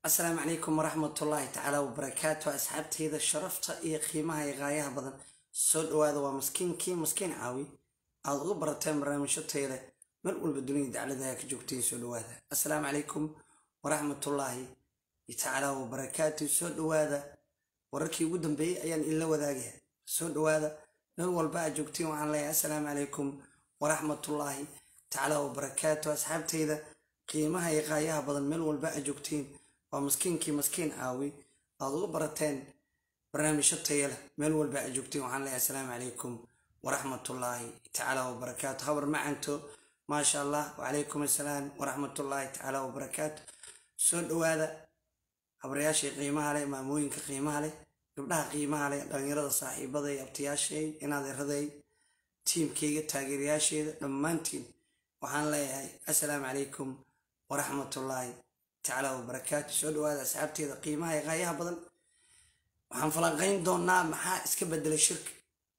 السلام عليكم ورحمة الله تعالى وبركاته. أصحابتي إذا شرفت إيه قيمها غاية بدن سود وهذا ومسكين كي مسكين عاوي الغبرة تمر من شتيله من أول بدوني على ذاك جوكتين سود وهذا. السلام عليكم ورحمة الله تعالى وبركاته. سود وهذا وركي ودن بي أيان إلا وذاقها سود وهذا من أول بقى جوكتين وعن لي. السلام عليكم ورحمة الله تعالى وبركاته. أصحابتي إذا قيمها غاية بدن من أول بقى جوكتين ومسكينكي مسكين عاوي أضو برتين برنامج شطيلة ميل والباقي جوكتين وعن الله. السلام عليكم ورحمة الله تعالى وبركاته. خبر معانتو ما شاء الله وعليكم السلام ورحمة الله تعالى وبركاته. سود هذا خبر ياشي قيمة علي ماموين كقيمة علي قبلها قيمة علي لأن يرد صاحب ضي ابتياشي إن هذا رضي تيم كيغة تاقير ياشي لمانتين وعن الله. السلام عليكم ورحمة الله تعالى وبركاته. سود هذا أصحابتي إذا قيمة غاية بدن وحنفلقين دونا محا اسكبدل الشركة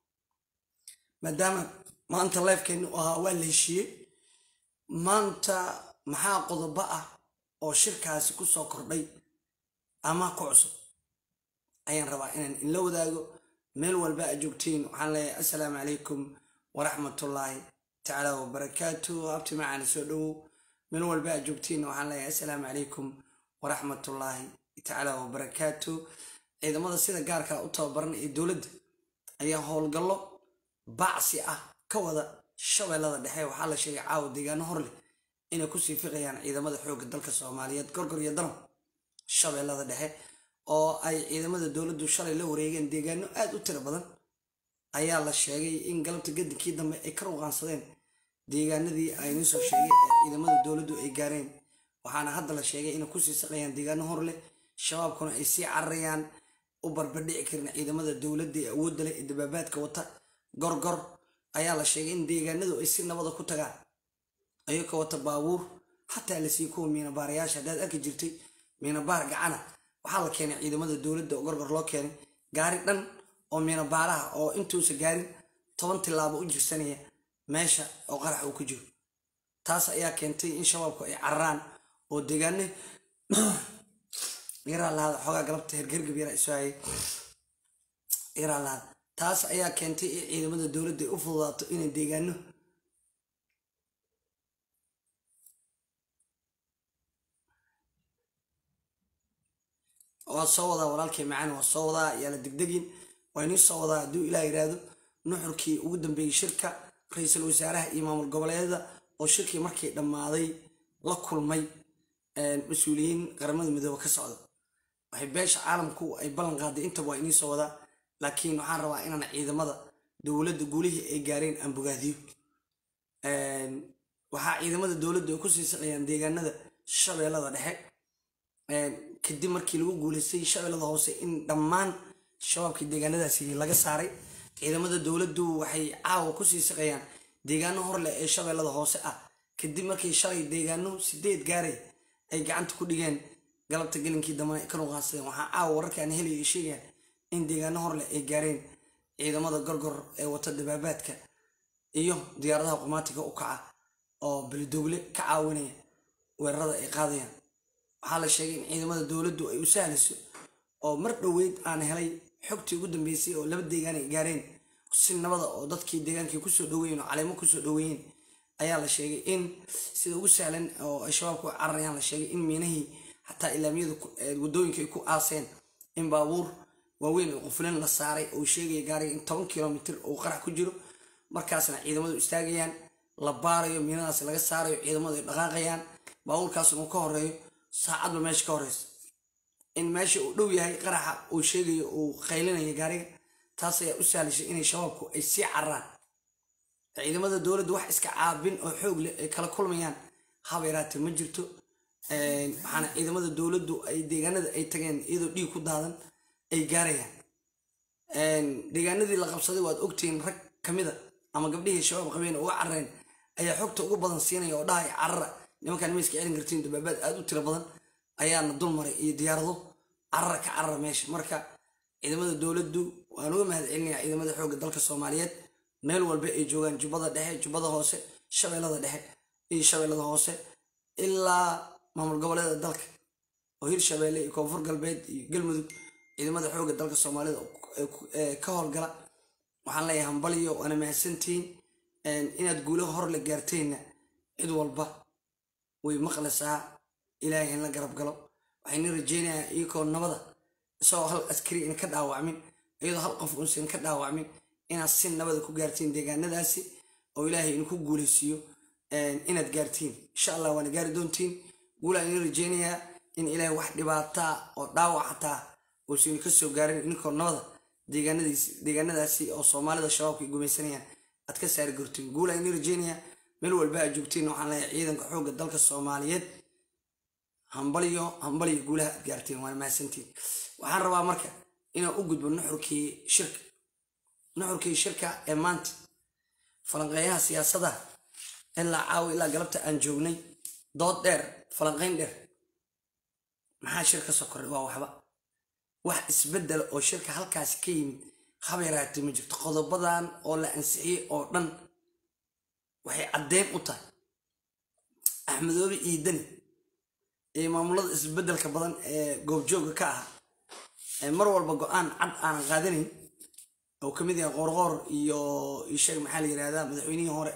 مادام ما أنت لايف كأنه أول شيء ما أنت محا قضى بقى أو شركة سكو سكر بي أما كعصب أين رواينا إن لو ذاقو ميل والباقي جوكتين وحن لي. السلام عليكم ورحمة الله تعالى وبركاته. أبتي معنا سودو من أول بقى جوكتين وحن لي. السلام عليكم ورحمة الله تعالى وبركاته. إذا ماذا سيدا قارك أطوبرن الدولة أيها هول قلو بعصي كوضا شوي لذا دحي وحالا شيء عاود ديغان هورلي إنا كسي فيغيان إذا ماذا حوق الدلك الصوماليات قرقر يدرم شوي لذا دحي أو أي إذا ماذا الدولة دو شالي لو ريغان ديغانو آد أتر بدن أيها الله الشيء إن قلبت قد كيدا ما إكرو غانصدين ديغان ذي أي نسو شيء إذا ماذا الدولة دو إيقارين وحانا هذا الشيء إنا كسي سقيان ديغان هورلي شباب كنا إيسي عريان وبربدي كرنا إذا ماذا الدولة دي أود له الدبابات كوتا قرقر أيها الشيء إن ديغانو إيسي نبضا كوتا أيها كوتا باور حتى اللي سيكون من بارياش هذا أكي جرتي من بار قعنا وحالا كان إذا ماذا الدولة دي قرقر لو كان قاري دن أو من بارها أو إنتو سقاري طوان تلابو أجر سنية ماشا أو غرح أو كجور تاس أيها كنتي إن شبابكو أي عران وديغاني يرى الله حقا قلبت هرقر قبيرا إسوائي يرى الله تاس أيها كنتي إذا ماذا الدولة دي أفضلات إن ديغانو والصوضة ورالكي معانا والصوضة يالا دقدقين ويني الصوضة دو إلى إرادو نحركي وقدم بي شركة رئيس الوزراء إمام القبلية وشركة مركي لما هذي لكل مي مسؤولين قرمد مدوى كسعودة وحباش عالمكو أي بلن قادي انت ويني صوضة لكن وحان روا إننا عيدا مدى دولة قوليه أي قارين أن بقاذيو وحا عيدا مدى دولة كسي سقيان ديغان ندى الشبه لذا دحك كدي مركي لو قوليسي الشبه لذا هوسي إن دمان الشباب ديغان ندى سي لغا ساري عيدا مدى دولة وحي عاو كسي سقيان ديغان هورلا الشبه لذا هوسي كدي مركي شاي ديغانو سيديد قاري أي قعنت كوديغان قلبت قلنكي دمان كانوا غاسين وحا عاو وركي أن هلي يشيغان إن ديغان هورلا أي قارين عيدا مدى قرقر وطا دباباتك iyo diyaaradaha qumatiga u kaca oo bildogle ka caawinaya weerarada ay qaadayaan waxa la sheegay in ciidamada dawladdu ay u sahlayso oo mar dhaweyd aan helay xogtii ugu dambeysay oo laba deegaan ay gaareen si nabada oo dadkii deegaankii ku soo dhaweeyeen oo caleemo ku soo dhaweeyeen ayaa la sheegay in sida ugu sahlan oo ay shabaabku cararayaan la sheegay in miinahi hatta ilaamiyadu wadooyinka ay ku aaseen in baabuur waaweyn oo quflan la saaray oo sheegay gaariga in 10 kilomitir oo qarax ku jiro markaasna ciidamadu istaagayaan la baarayo miinadaas laga saarayo ciidamadu ay dhaqaaqayaan baabuurkaas uu ka horeeyo saacadba meesha ka horeysa in meesha uu dhow yahay qaraxa uu sheegayo uu qaylinayo gaariga taas ayaa u sahlaysa inay shabaabku ay sii carraan ciidamada dawladdu wax iska caabin oo xoog leh ay kala kulmayaan habeeraate ma jirto waxaana ciidamada dawladdu ay deegaanada ay tageen iyadoo dhiig ku daadan ay gaarayaan deegaanadii la qabsaday waad ogtihiin rag kamida ama gabdhihii shabaab qabeen oo carreen ayaa xogta ugu badan siinaya oo dhahay carra nimankan miiska celin kartiin dabaabad aad u tiro badan ayaana dul maray iyo diyaarado carra ka carra meesha marka ciidamada dawladdu waan uga mahad celinayaa ciidamada xoogga dalka Soomaaliyeed meel walba ay joogaan jubbada dhexe jubbada hoose shabeellada dhexe iyo shabeellada hoose ilaa maamul goboleedka dalka oo hirshabeelle iyo koonfur galbeed iyo galmudug ciidamada xoogga dalka soomaalida ka howlgala waxaan leeyahay hambaliyo waana mahadsantihiin inaad guulaha hor la gaarteenna cid walba way maqlaysaa ilaahay in la garab galo waxayna rajeynayaa iyagoo nabada isagoo hal askari in ka dhaawacmin iyadoo hal qof uusan ka dhaawacmin inaad si nabada ku gaartiin deegaanadaasi oo ilaahay in ku guuleysiiyo inaad gaartiin insha allah waana gaari doontiin guulaan ina rajeynayaa in ilaahay wax dhibaataa oo dhaawac xataa uusan ka soo gaarin inkoo nabada deegaanadaasi oo soomaalida shabaabka ay gumaysanayaan aad ka saari gartiin guulaan ina rajeynayaa meel walba aad joogtiin waxaan leeyahay ciidanka xoogga dalka soomaaliyeed hambaliyo guulaha aad gaartiin waana mahadsantiin waxaan rabaa marka inaan u gudbo nuxurkii shirka ee maanta falanqeeyaha siyaasadaha ilaa caawa ilaa galabta aan joognay dood dheer falanqeyn dheer maxaa shir ka soo koray waa waxba wax isbedel oo shirka halkaasi ka yimid haba yaraatee ma jirto qodobadan oo la ansixiyey oo dhan waxay caddeyn u tahay axmedoobe ciidani ee maamulada isbedelka badan ee goobjooga ka ah mar walba go-aan cad aanan qaadanayn oo kamid yahay qoorqoor iyo sheeg maxaa la yirahdaa madaxweynihii hore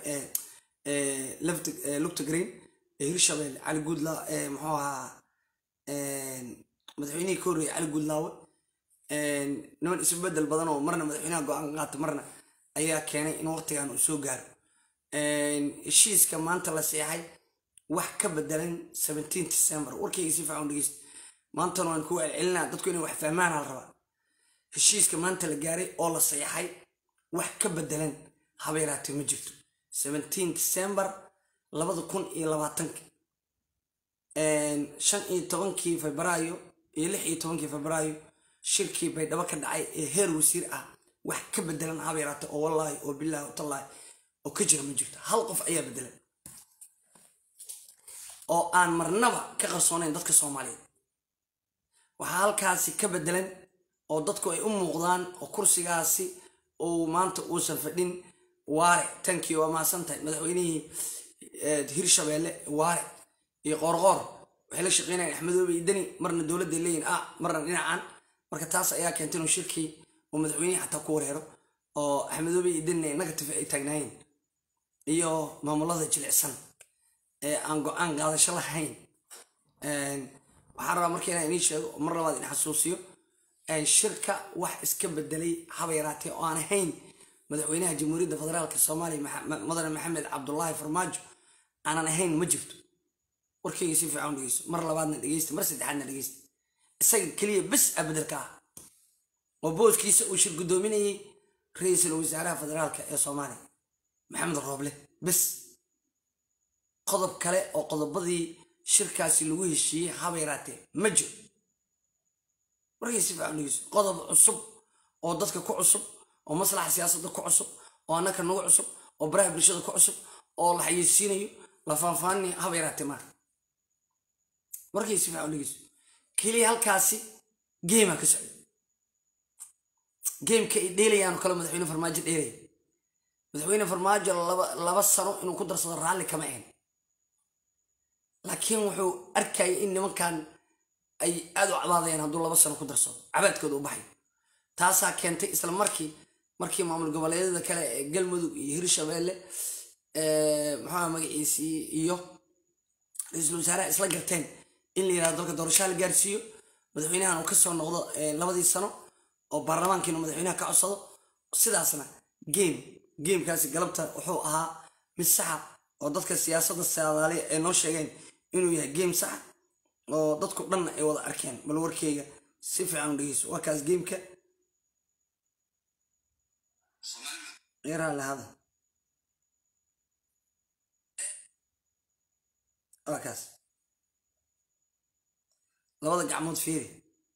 lugta green ee hirshabeelle cali guudla muxuu ahaa madaxweynihii ka horreeyay cali guudlaawe niman isbedel badan oo marna madaxweynaha go-aan qaata marna ayaa keenay in waqtigan uu soo gaaro heshiiska maanta la seexay wax ka bedelan 17 December warkayga si fiican dhegeysta maantana waan ku celcelinaa dadku inay wax fahmaan hal rabaa heshiiska maanta la gaaray oo la seexay wax ka bedelan haba yaraatee ma jirto 17 December 2020 15 Febraayo iyo 16 Febraayo shirkii Baydhabo ka dhacay ee heer wasiir ah wax ka bedelan haba yaraatee oo wallahi oo billahi tallahi oo ka jira ma jirto hal qof ayaa bedelan oo aan marnaba ka qarsoonayn dadka Soomaaliyeed waxa halkaasi ka bedelan oo dadku ay u muuqdaan oo kursigaasi oo maanta uusan fadhin waare tankii waa maasantahay madaxweynihii hirshabeelle waare iyo qoorqoor waxay la shaqeynayaan axmedoobe idani marna dowladda leeyihin marna dhinacan marka taas ayaa keentay inuu shirkii oo madaxweynihii xataa ku wareero oo axmedoobe idani negative ay taagnaayeen iyo maamulada jilicsan ee aan go-aan qaadasho lahayn waxaan rabaa marka inaan inii sheego mar labaad in xasuusiyo shirka wax iska bedelay haba yaraatee oo aan ahayn madaxweynaha jamhuuriyadda federaalka soomaaliya mudane maxamed cabdullaahi farmaajo aanan ahayn ma jirto warkayga si fiican dhegeysto mar labaadna dhegeysta mar saddexaadna dhegeysta isaga keliya bes a bedelka ah oo booskiisa uu shir guddoominayay ra-iisul wasaaraha federaalka ee soomaaliya maxamed rooble bes qodob kale oo qodobadii shirkaasi lagu heshiiyey haba yaraatee ma jiro markay si fiican dhegeyso qodob cusub oo dadka ku cusub oo maslaxa siyaasadda ku cusub oo annaka nagu cusub oo baraha bulshada ku cusub oo la xayeysiinayo la faanfaaninayo haba yaraatee maaha markay si fiican dhegeyso keliya halkaasi geemaa ka socda geemka ay dheelayaan kale madaxweyne farmaajo dheelaya madaxweyne farmaajo laba sano inuu ku darsado raalli kama ahayn laakiin wuxuu arkayay in nimankan ay aad u cabaadayaan hadduu 2 sano ku darsado cabaadkooda u baxay taasaa keentay isla markii maamul goboleedyada kale ee galmudug iyo hirshabeelle maxaa magaciisii iyo ra-iisul wasaaraha isla garteen in la yiraahdo dalka doorasho la gaarsiiyo madaxweynahan uu ka soo noqdo 2 sano oo baarlamaankiina madaxweynaha ka codsado sidaasna geemkaasi galabta wuxuu ahaa mid saxa oo dadka siyaasadda Soomaaliya ay noo sheegeen inuu yahay geem sax oo dadku dhan ay wada arkeen bal warkayga si fiican u dhegeyso waa kaas geemka يرى هذا ركز لوضع قعمود فيري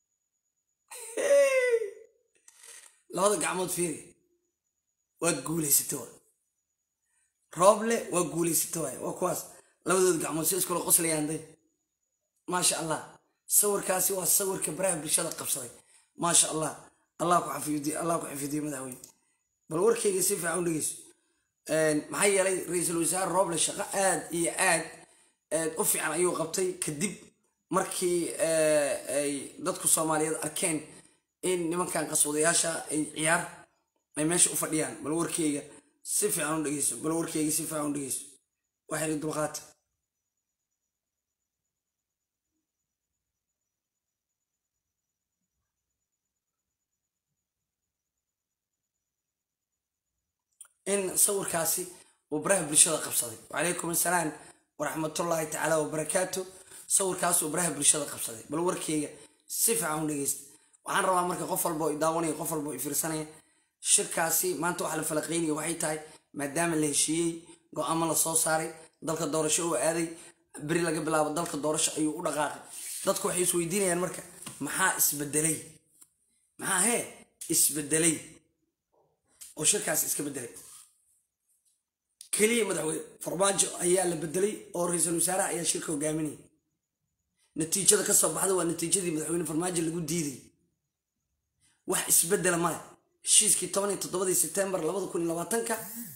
لوضع قعمود فيري وتقولي ستوى روبلي وتقولي ستوى وكواس لوضع قعمود سيسكو القصلي عندي ما شاء الله صور كاسي والصور كبراه بالشدق قبصري ما شاء الله الله كحفيدي الله كحفيدي مدعوين bal warkayga si fiican u dhegeyso maxaa yeelay ra-iisul wasaare rooble shaqo aad iyo aad u fiican ayuu qabtay kadib markii ay dadku Soomaaliyeed arkeen in nimankan qaswadayaasha ay ciyaar ay meesha u fadhiyaan bal warkeyga si fiican u dhageyso waxay dulqaad in sawirkaasi uu baraha bulshada qabsaday wacalaykum assalaam waraxmatullaahi tacaala wabarakaatu sawirkaas uu baraha bulshada qabsaday bal warkeyga si fiican u dhageysta waxaan rabaa marka qof walba oo daawanaya qof walba oo fiirsanaya shirkaasi maanta waxa la falaqeynaya waxay tahay maadaama la heshiiyey go'aamo la soo saaray dalka doorasho uu aaday beri laga bilaabo dalka doorasho ayuu u dhaqaaqay dadku waxay isweydiinayaan marka maxaa isbedelay oo shirkaasi iska bedelay keliya madaxweyne farmaajo ayaa la bedelay oo ra'iisul wasaaraha ayaa shirka hogaaminayay natiijada ka soo baxda waa natiijadii madaxweyne farmaajo lagu diiday wax isbedela male heshiiskii 17 September 2020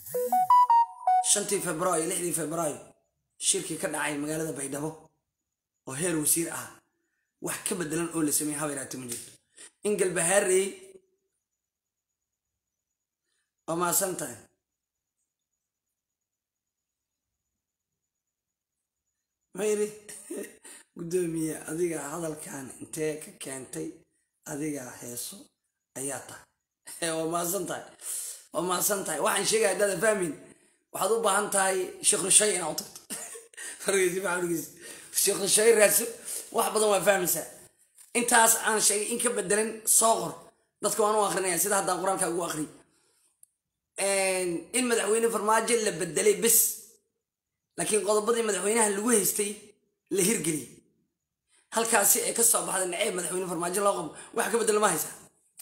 5 Febraayo 6 Febraayo shirkii ka dhacay magaalada Baydhabo oo heer wasiir ah wax ka bedelan oo la sameeyay habeeraatay ma jirto in galbahaarey ama santaan mayri gudoomiye adiga hadalkan intee ka keentay adiga heeso ayaa tahay waa maasantahay waxaan sheegaya dada fahmin waxaad u baahan tahay sheekh rushay inaad u tagto fargiisi maxamed sheekh rushay raadso wax badan waa fahmaysaa intaas aan sheegay in ka bedelan soo qor dadka waan u akhrinayaa sida haddaan qur-aanka ugu akhriyo in madaxweyne farmaajo la bedelay bes laakiin qodobadii madaxweynaha lagu haystay la hirgeliyey halkaasi ay ka soo baxday naceeb madaxweyne farmaajo loo qabo wax ka bedel ma haysaa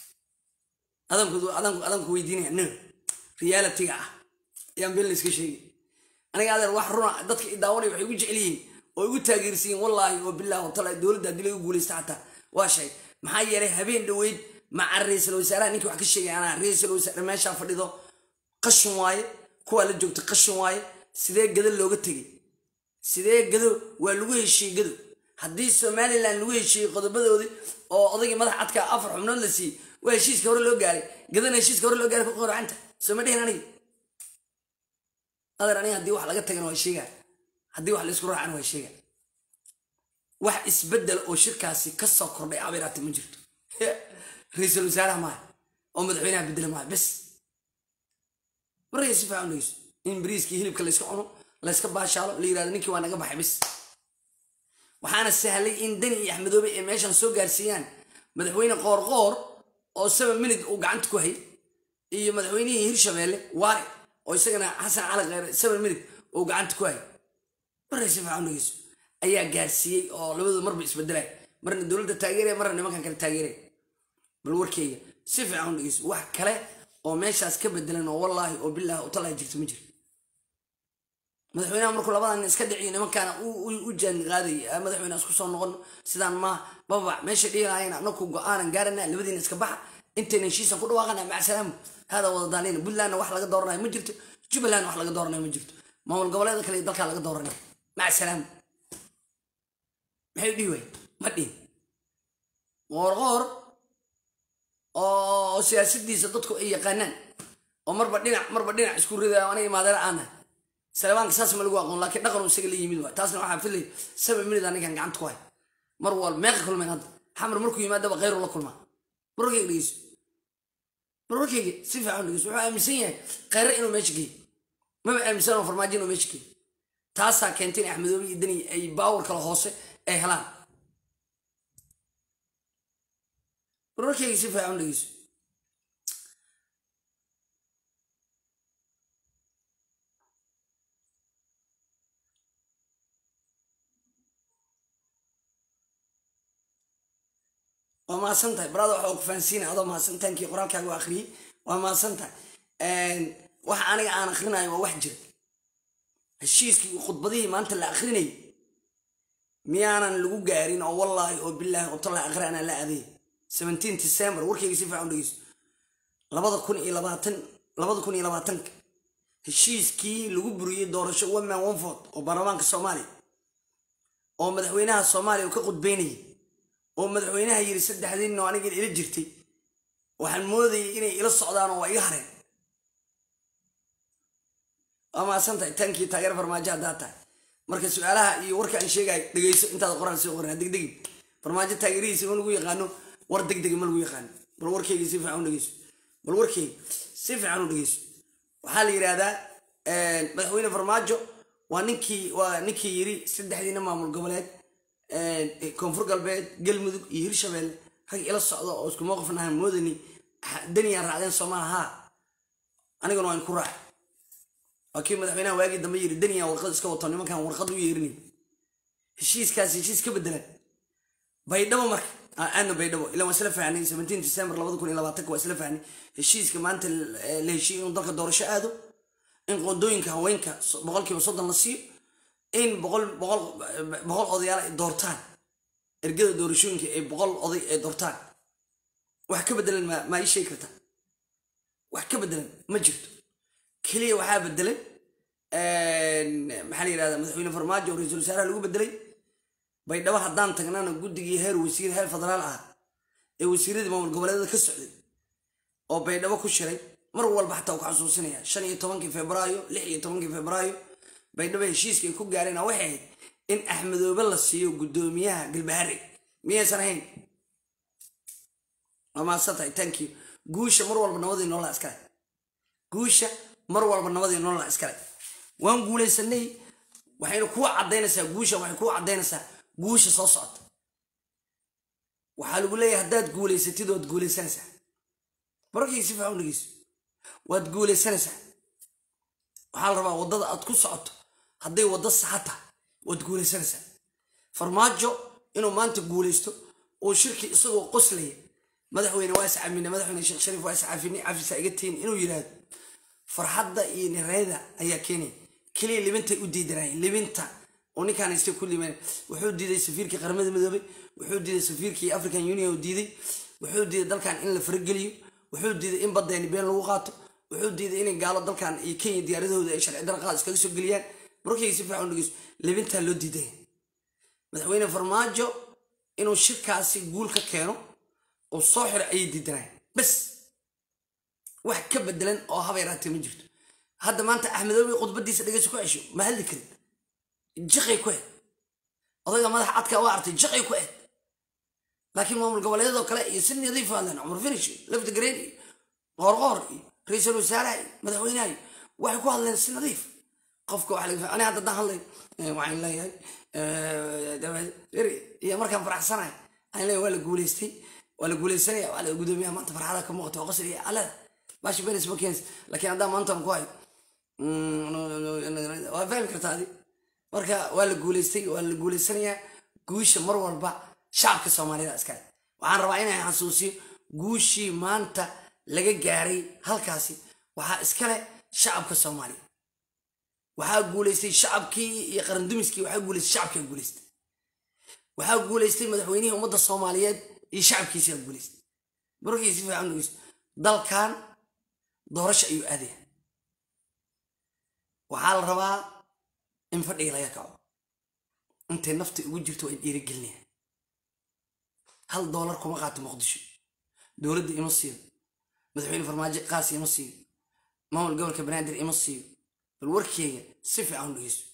adanku weydiinaya no reality-ga ah ayaan been la iska sheegay aniga adeer wax runa dadka i daawanaya waxay ugu jecel yihiin oo igu taageersiiyeen wallaahi oo bilaahi wataala dowladda haddii lagu guulaysta xataa waa shay maxaa yeelay habeen dhoweyd maca ra'iisul wasaaraha ninkii wax ka sheegay anaa ra'iisul wasaare meeshaa fadhido qashin waaye kuwaa la joogta qashin waaye sidee gado looga tegey sidee gado waa lagu heshiiyey gado haddii somalilan lagu heshiiyey qodobadoodii oo odaygii madax cadka 4 xubnood la siiyey waa heshiiska hore loo gaaray gadana heshiiska hore loo gaaray ku qoracanta soo ma dhihin aniga adeer aniga haddii wax laga tagana waa sheegaa haddii wax la isku raacana waa sheegaa wax isbedel oo shirkaasi ka soo kordhay abeeraati ma jirto ra'iisul wasaaraha maaha oo madaxweynaha bedela maaha bes markay si fiican dhigayso in bariiskii hilibka la iska cuno la iska baashaalo la yiraahdo ninkii waa naga baxay bes waxaana sahlay in Dani iyo Axmedoobe ay meeshan soo gaarsiiyaan madaxweyne qoorqoor oo 7 minute uu gacanta ku hay iyo madaxweynihii Hirshabeelle waare oo isagana Xasan Cali Khayre 7 minute uu gacanta ku hay markay si fiican dhigayso ayaa gaarsiiyey oo labadu marba isbedelay marna dowladda taageeray marna nimankan kale taageeray bal warkeyga si fiican dhigayso wax kale oo meeshaas ka bedelan oo wallaahi oo bilaahi oo talaa jirto ma jiro madaxweynaha markuu labadan iska dhiciyo nimankaana u jaan qaaday madaxweynaha isku soo noqon sidaan ma baba meesha dhiilaayna anaku go'aanan gaarana labadiina iska baxa intayna heshiisan ku dhawaaqana maca salaam hada wada daalina buntlandna wax laga dooranayo ma jirto jubbaland wax laga dooranayo ma jirto maamul goboleeda kale dalka laga dooranayo maca salaam maxay dhihi waay ma dhihin qoorqoor oo siyaasadiisa dadku ay yaqaanaan oo marba dhinac isku ridayo aniga imaadeen aana salaamaanka saas ma lagu aqoon laakiin dhaqan uu isaga la yimid waa taasna waxaa filay 7 minute anigan gacanta ku hay mar wal meeq kulmeen hadda xamar markuu yimaadaba khayr la kulmaa markay dhigeyso si fiican dhigeyso wuxuu aaminsan yahay khayr inuu meesha geeyo maba aaminsan oo farmaajo inuu meesha geeyo taasaa keentay in Axmedoobe iyo Dani ay baawar kala hoose ay helaan markay si fiican dhigeyso وما سنتها برادو حوق فانسين هذا ما سنتين كي قرآن كاغو أخري وما سنتها وح أنا أخرنا وحجر الشيء كي خطبتي ما أنت اللي أخرني ميانا اللي جارين أو والله أو بالله وطلع أخرنا لا أذي 17 ديسمبر وركي يصير عند رئيس لبض كوني إلى باتنك الشيء كي اللي بري دور شو ما وانفض وبرلمان الصومالي oo madaxweynaha Soomaaliya uu ka qudbeynay oo madaxweynaha yiri saddexdiin oo aniga ila jirtay waxaan moodayay inay ila socdaan oo iga hareen ama santa tankii taageer farmaajo data marka su'aalaha iyo warka aan sheegay dhageyso intaad qoraan soo qornaa degdeg farmaajo taageerihiisa oo lagu yaqaano war degdeg ma lagu yaqaan bal warkayga si fiican u dhageyso bal warkayga si fiican u dhageyso waxaa la yiraahdaa madaxweyne farmaajo waa ninkii yiri saddexdiina maamul goboleed koonfur galbeed galmudug iyo hirshabelle rag ila socdo oo isku mowqifnaha moodani daniya raacdeen Soomaaliha aniguna waan ku raac akii madaxweynaha waagi dambe yiri daniya warqad iska wato nimankan warqad u yeerini heshiiskaasi heshiis ka bedelan baydhabo marka aanu baydhabo ila wasla faanay 17 December 2020 waa isla faanay heshiiska maanta la heshiis inuu dalka doorasho aado in qodooyinka haweenka 30% la siiyo in boqol odayaal ay doortaan ergada doorashooyinka ay boqol oday ay doortaan wax ka bedelan ma ay sheeg kartaa wax ka bedelan ma jirto kaliya waxa bedelan maxaa la yiraahdaa madaxweyne farmaajo oo ra'iisul wasaaraha lagu bedelay baydhabo haddaan tagnana guddigii heer wasiir heer federaal ah ee wasiiradii maamul goboleedyada ka socday oo baydhabo ku shiray mar walba xataa ku xasuusinaya 15 Febraayo 16 Febraayo baydhabo heshiiska ay ku gaareen waxay in Axmedoobe la siiyo gudoomiyaha Galbahaare miyaysan ahayn ama satay thank you guusha mar walba nabadii nolol askari guusha mar walba nabadii nolol askari waan guuleysanay waxayna ku cadeynaysaa guusha waxay ku cadeynaysaa guusha soo socota waxa lagu leeyahay haddaad guuleysatid oo guuleysanaysaa markii si fiican u dhigeyso waad guuleysanaysaa waxa la rabaa wadada aad ku socoto hadday wada saxata wad guuleysanaysaa farmaajo inuu maanta guuleysto oo shirki isagoo qoslay madaxweyne waa iscaamina madaxweyne Sheekh Shariif waa iscaafini afisa iga tiin inuu yiraahdo farxadda iyo nireeda ayaa keenay kaliya libinta u diidanay libinta oo ninkaan istii ku liman wuxuu diiday safiirkii qaramada midoobay wuxuu diiday safiirkii African Union oo diiday wuxuu diiday dalkan in la fargeliyo wuxuu diiday in badeeni been lagu qaato wuxuu diiday in gaalo dalkan iyo Kenya diyaaradooda ay sharci darro qaad iskaga soo galiyaan markii si fiican u dhigis libinta loo diiday madaxweyne farmaajo inuu shirkaasi guul ka keeno oo soo xir ay diidanay bas wax ka bedelan oo habeeraatay ma jirto hadda maanta Axmedoobe qodbadiisa dhageyso ku cesho ma hadli karin jiqay ku odayga madax cadka waa artay jiqay ku laakiin maamul goboleedyada kale iyo si nadiif ah lana Umar Finish lafta gareed qorqor ra'iisul wasaaraha madaxweynaha waxay ku hadleen si nadiif qofka waxa laga ana hadda hadlay waxaan leeyahay iyo markaan faraxsanahay aan leeyahay wala guuleystay wala gudoomiyaha maanta farxada ka muuqato qasri ala باش بين سبكينز لكن عندها منطقة كوي وفاهم كرتادي مركا ولا جوليستية جوش مرة والبا شعب كسومالي أسكال وعن ربعنا حسوسي جوشي مانتا لقى جاري هالكاسي وها إسكال شعب كسومالي وها جوليستي شعب كي يقرن دمسكي وها جوليست شعب كي جوليست وها جوليستي مدحويني ومدة الصوماليات يشعب كي يصير جوليست بروح يصير عنده جوليست ضل كان doorasho ayuu aaday waxa la rabaa in fadhiga laga kaco intay nafta ugu jirto ay dhiirigelinayaan $1 kuma qaato Muqdisho dowladda ima siiyo madaxweyne farmaajo qaasi ima siiyo maamul gobolka Banaadir ima siiyo bal warkeyga si fiican u dhigeyso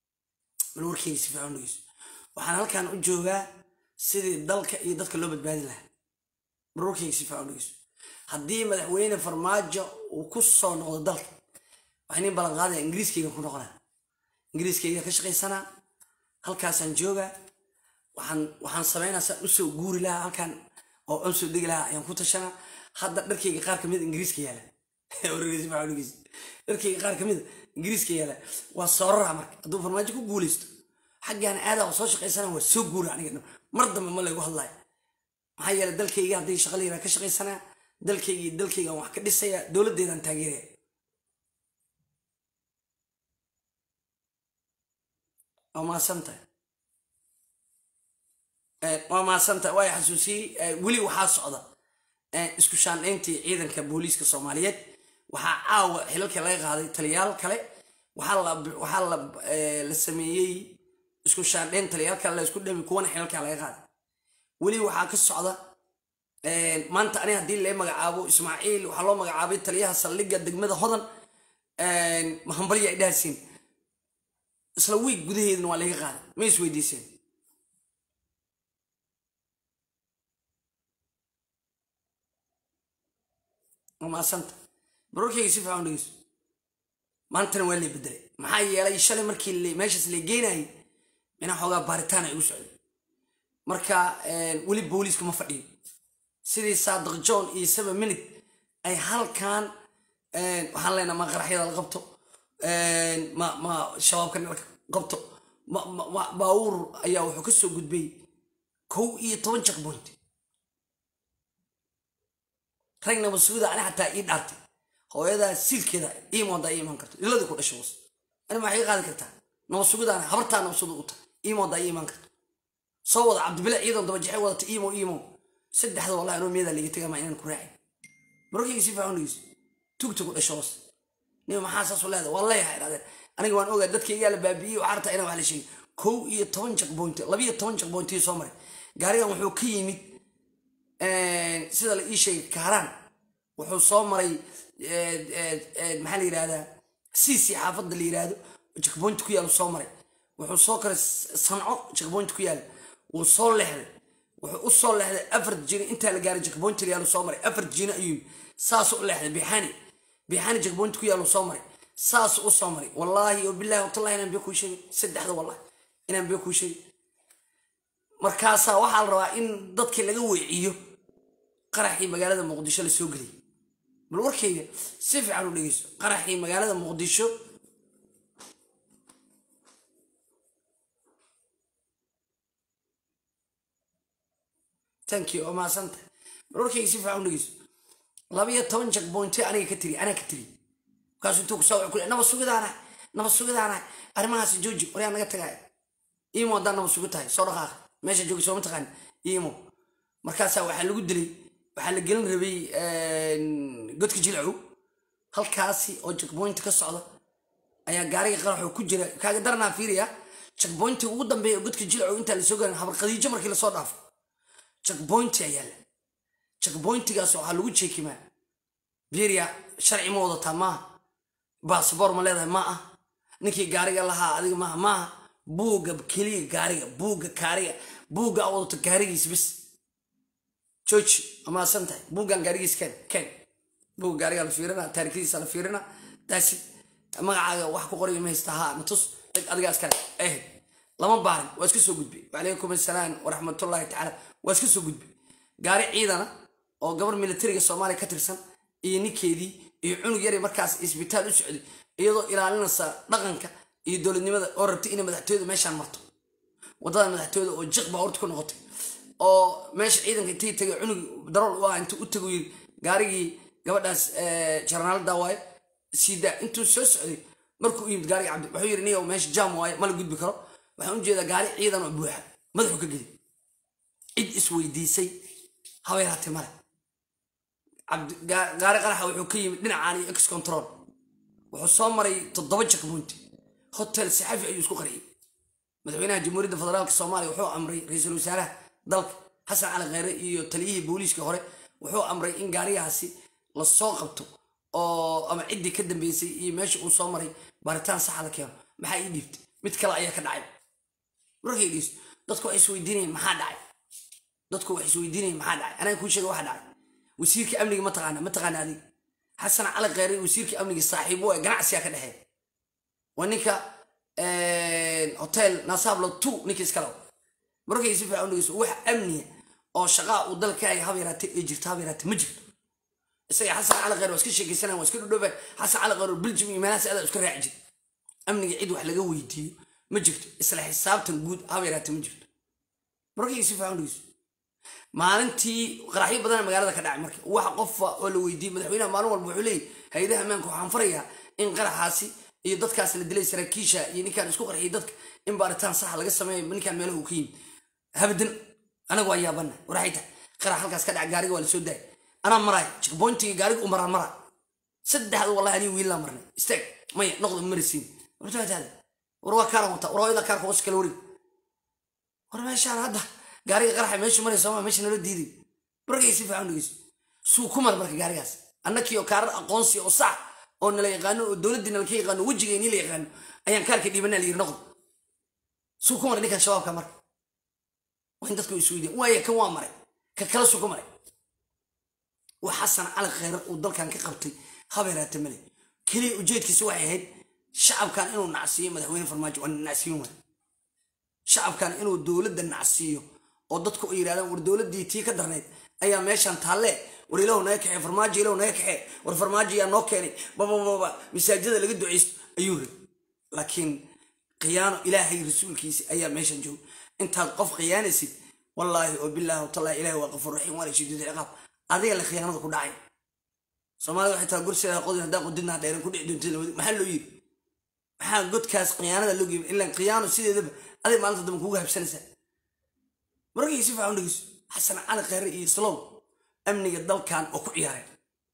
waxaan halkan u joogaa sidii dalka iyo dadka loo badbaadin lahaa bal warkeyga si fiican u dhigeyso haddii madaxweyne farmaajo uu ku soo noqdo dalka waxaan in balan qaaday ingiriiskayga ku noqonaa ingiriiskayga ka shaqaysanaa halkaasaan joogaa waxaan sameynaa u soo guuri lahaa halkan oo aan soo degi lahaa ayaan ku tashanaa hadda dharkayga qaar kamid ingiriiska yaala dharkayga qaar kamid ingiriiska yaala waa soorara marka hadduu farmaajo ku guuleysto xaggaan aadaa soo shaqaysanaa waa soo guura aniga mar dambe ma laygu hadlayo maxaa yeelay dalkayga hadday shaqo layraa ka shaqaysanaa dalkayga wax ka dhisaya dowladeedan taageeraya وما سنت واي حسوسي ولي وحا سocda isku shaandheyntii ciidanka booliiska Soomaaliyeed waxa caawa xilalka laga qaaday taliyaal kale waxa la sameeyay isku shaandhayn taliyaalka la isku dhami kuwana xilalka laga qaaday weli waxaa ka socda maanta aniga haddii la magacaabo Ismaaciil waxaa loo magacaabay taliyaha saldhigga degmada Hodan mahambalya ay dhaasiin isla wiig gudaheedna waa laga qaaday ma is weydiiseen ma asanta barorkayga si fiican dhigis maantana waa la bedelay maxaa yeelay shalay markii meeshaas la geenayay ina xogaa baaritaan ay u socday marka weli booliiska ma fadhiyo sidii Saadiq John iyo 7 minute ay halkan waxaan leenahay ma qaraxyada la qabto ma shabaabka la qabto baawur ayaa wuxuu ka soo gudbay 11 checkpoint ragna masuuda ana xataa ii dhaartay hooyada silkeeda iimooda iimaan karto ilada ku dhasho ana ma xaqaad kartaa masuudana habartaana masuud u tahay iimooda iimaan karto soo wada Cabdibile ciidan daba jixay wada iimo saddexda wallahi inuu meeda liga tagay ma inaan ku raacay markii si fiican dhigis tugtug dhasho nin maxaa saas u leedahay wallahi hayraadeen aniga waan ogaa dadkayga la baabiiyay waxa arta inaan wax la sheegay 11 checkpoint 12 checkpoint soo maray gaarigan wuxuu ka yimid sida la ii sheegay Kaaraan wuxuu soo maray maxaa la yiraahdaa CC xaafadda la yiraahdo checkpoint ku yaal soo maray wuxuu soo karay Sanco checkpoint ku yaal wuu soo leexday wuxuu u soo leexday afar jin inta la gaaray checkpoint yaal soo maray afar jin ayuu saas u leexday bixani checkpoint ku yaal soo maray saas u soo maray wallahi oo billahi wallahi inaan ku sheegay saddexda wallahi inaan ku sheegay markaas waxa la rabaa in dadka laga weeciyo qaraxii magaalada Muqdisho la soo galay bal warkayga si fiican u dhageyso qaraxii magaalada Muqdisho thank you oma santa bal warkayga si fiican u dhageyso 12 checkpoint aniga ka tiri kaas intuu ku soo ku naba sugidana arrimahaas jooji wariya naga tagay iimo dana sugitahay soo dhaqaaq meesha joogi soo mataqaan iimo markaas waxa lagu dilay waxa la gelin rabay godka jilcu halkaasi oo checkpoint ka socda ayaa gaariga qaraxo ku jira kaaga darna fiiriya checkpoint ugu dambeeyo godka jilcu inta la soo garan habar qadiijo markii la soo dhaafo checkpoint ayaa checkpointgaas waxa lagu jeekimaa biiriya sharci ma wada tama passport ma leedahay ma ah ninkii gaariga lahaa adiga ma buuga kaliya gaariga buuga awdto gaarigiis bis jooji ama santahay buugan gaarigiis kan buuga gaariga la fiirina taariikhdiisa la fiirina taasi magacaaga wax ku qoray ma haystaha natus adiga askari lama baarin waa iska soo gudbay walaykum assalaam wa rahmatullahi ta'ala waa iska soo gudbay gaari ciidana oo gabar militariga Soomaaliya ka tirsan iyo ninkeedii iyo cunug yar markaas isbitaal u socday iyadoo ilaalinaysa dhaqanka iyo dowladnimada oo rabtay in madaxtooyada meeshaan marto wadada madaxtooyada oo jiqba horta ku noqotay oo meesha ciidanka intii tagay cunug darool waa intuu u tagay gaarigii gabadhaas jarnaal daawaay sida intuu soo socday markuu yimid gaariga Cabdi wuxuu yiri niyow meesha jaam waay ma la gudbi karo waxaan u jeedaa gaari ciidan oo buuxa madaxu ka geli cid isweydiisay haweeraatay mare gaari qaraxa wuxuu ka yimid dhinacaan iyo ex control wuxuu soo maray 7 checkpoint hotel saxafi ayuu isku qariyay madaxweynaha jamhuuriyadda federaalka Soomaaliya wuxuu amray ra'iisul wasaaraha dalka Xasan Cali Khayre iyo taliyihii booliiska hore wuxuu amray in gaariyaasi la soo qabto oo ama cidii ka dambeysay iyo meesha uu soo maray baaritaan sax la keeno maxay ii dhibtay mid kale ayaa ka dhacay markaygiis dadku ay isweydiinayeen maxaa dhacay anaa ku sheegay waxa dhacay wasiirka amniga ma taqaana adiga Xasan Cali Khayre wasiirka amniga saaxiibo ee ganacsiga ka dhaxay waninka hotel Nasablo 2 ninka iskala markay si fiican u dhigayso wax amniya oo shaqa uu dalka ay habeeraatay ee jirta habeeraatay ma jirto isaga Xasan Cali Khayre iska sheekaysanaa waa iska dhudhoobay Xasan Cali Khayre Belgium iyo meelahaas aad iska raaci jirtay amniga cid wax laga weydiiyo ma jirto isla xisaabtan guud habeeraatay ma jirto markay si fiican u dhigayso maalintii qaraxyo badan magaalada ka dhacay markii wax qof oo la weydiiyay madaxweynaha maalin walba wuxuu leeyahay hay'adaha ammaanka waxaan farayaa in qaraxaasi iyo dadkaas la dilay saraakiisha iyo ninkan isku qarxiyay dadka in baaritaan sax laga sameeyo ninkan meelaha uu ka yimid habadan anagu waa yaabana waraayta qarax halkaas ka dhac gaariga waa la soo daay ana maray checkpointiga gaariga u mara saddexda wallahi ani wiil la marnay istaag may noqdo marisiin wartaada warwa kaar wata warwa ila kaar hoos kala warig war meeshaan hadda gaariga qaraxa meesha maray Soomaa meesha nala diiday markay si fiican dhigis suu ku mar marka gaarigaas annakii oo kaarar aqoonsi oo sax oo nala yaqaano oo dawladdiina la yaqaano wajigeeni la yaqaano ayaan kaarka dhibanaa la yiri noqdo suu ku mar ninkan shabaabka mar وين dadku isu yidhi way kan waa maray ka kala soo maray وحسن على خير ودلكان ka qabtay khabeeraad male kali ujeedkiisu waxay ahayd shacabkan inuu nacsiyo madaxweyne farmaajo oo nacsiyo shacabkan inuu dawladda nacsiyo oo dadku ay yiraahdaan war dawladdii tii ka darneed ayaa meeshan taalle war ilaahu naga kaxay farmaajo ilaahu naga kaxay war farmaajo yaa noo keenay baba masaajida laga duceysto ayuu yiri laakiin qiyaano ilaahay rasuulkiisa ayaa meeshan joog intaad qof qiyaanaysid wallahi oo billahi ta'ala ilaahi waa qafuur rahiim waa shadiid ciqaab adiga la khiyaanada ku dhacay Soomaaliya waxay taa gursiga qodin hadaa qodina dheeran ku dhici doonto maxaa loo yiri maxaa godkaas qiyaanada loo geeyay ilaa qiyaano sideedaba adiga maalinta dam kuuga habsanaysa markii si fiican dhigis xasan cali khayr iyo slow amniga dalkan oo ku ciyaaray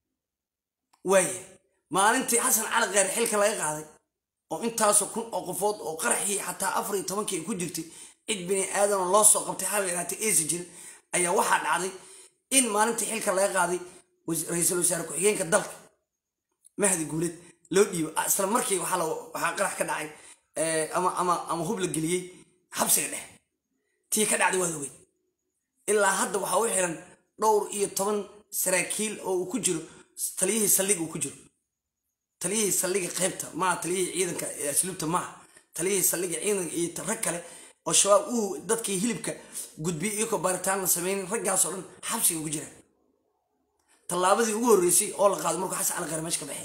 way maalintii xasan cali khayr xilka laga qaaday oo intaas kun oo qofood oo qaraxii xataa 14 ku jirtay cid bini aadan loo soo qabtay hal yaraatay eesijin ayaa waxa dhacday in maalintii xilka laga qaaday ra'iisul wasaare ku xigeenka dalka mahdi guuled loo dhiibo isla markii waxa qarax ka dhacay ama hub la geliyay xabsiga dhex tii ka dhacday waa weyn ilaa hadda waxa uu xiran dhowr iyo 10 saraakiil oo ku jiro taliyihii saldhig ku jiro taliyihii saldhiga qaybta ma taliyihii ciidanka asluubta ma taliyihii saldhiga ciidanka iyo rag kale oo shabaab uu dadkii hilibka gudbiyay iyo baaritaan la sameeyay raggaas oo dhan xabsiga ku jira talaabadii ugu horeysay oo la qaado markuu xasan cali khayr meesha ka baxay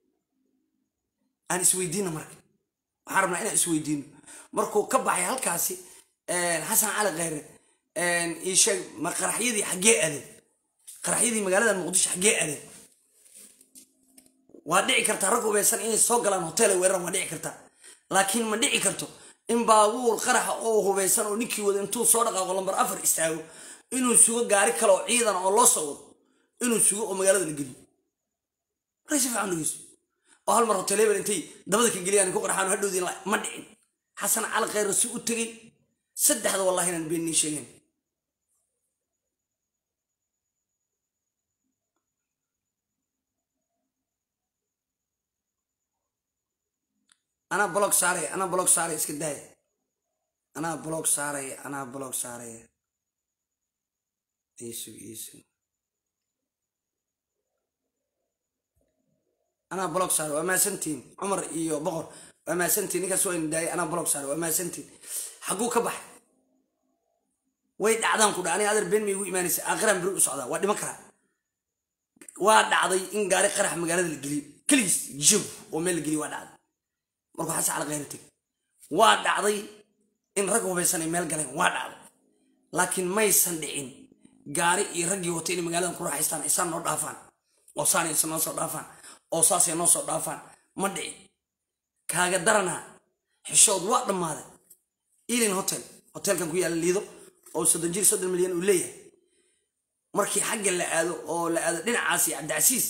aan isweydiino marka waxaan rabnaa inaan isweydiino markuu ka baxay halkaasi xasan cali khayr ii sheeg ma qaraxyadii xagee aadeen qaraxyadii magaalada muqdisho xagee aadeen waa dhici kartaa rag ubaysan inay soo galaan hotel ay weeraraan waa dhici kartaa laakiin ma dhici karto in baabuur qaraxa oo hubaysan oo ninkii wada intuu soo dhaqaaqo lambar 4 istaago inuu sugo gaari kale oo ciidan oo loo soo wado inuu sugo oo magaalada la geliyo ra'iisul wasaare oo hal mar hotel level intay dabada ka geliyaan ku qaraxaan hadhoodii ma dhicin xasan cali khayr si u tagay saddexda wallahi inaan beenin sheegeen أنا بلوك ساري إسك داي أنا بلوك ساري إيسو أنا بلوك ساري وما سنتين عمر إيو بغر وما سنتين نيكا سوين داي أنا بلوك ساري وما سنتين حقو كبح ويد عدان كودا أنا أدر بين ميوي إيمانيس آخران بروء سعودة وادي مكرا واد عضي إن قاري قرح مقالة القليب كليس جو وميل القليب واد عضي markuu xasan cali khayr tag waa dhacday in rag hubaysan meel galeen waa dhacday laakiin maysan dhicin gaari iyo rag iyo hotel magaalada ku raaxaystaan isaan noo dhaafaan oo saanaysan noo soo dhaafaan oo saasay noo soo dhaafaan ma dhicin kaaga darana xishood waa dhamaaday ilin hotelkan ku yaala liido oo 30 milyan uu leeyahay markii xagga la aado oo la aado dhinacaas Cabdicasiis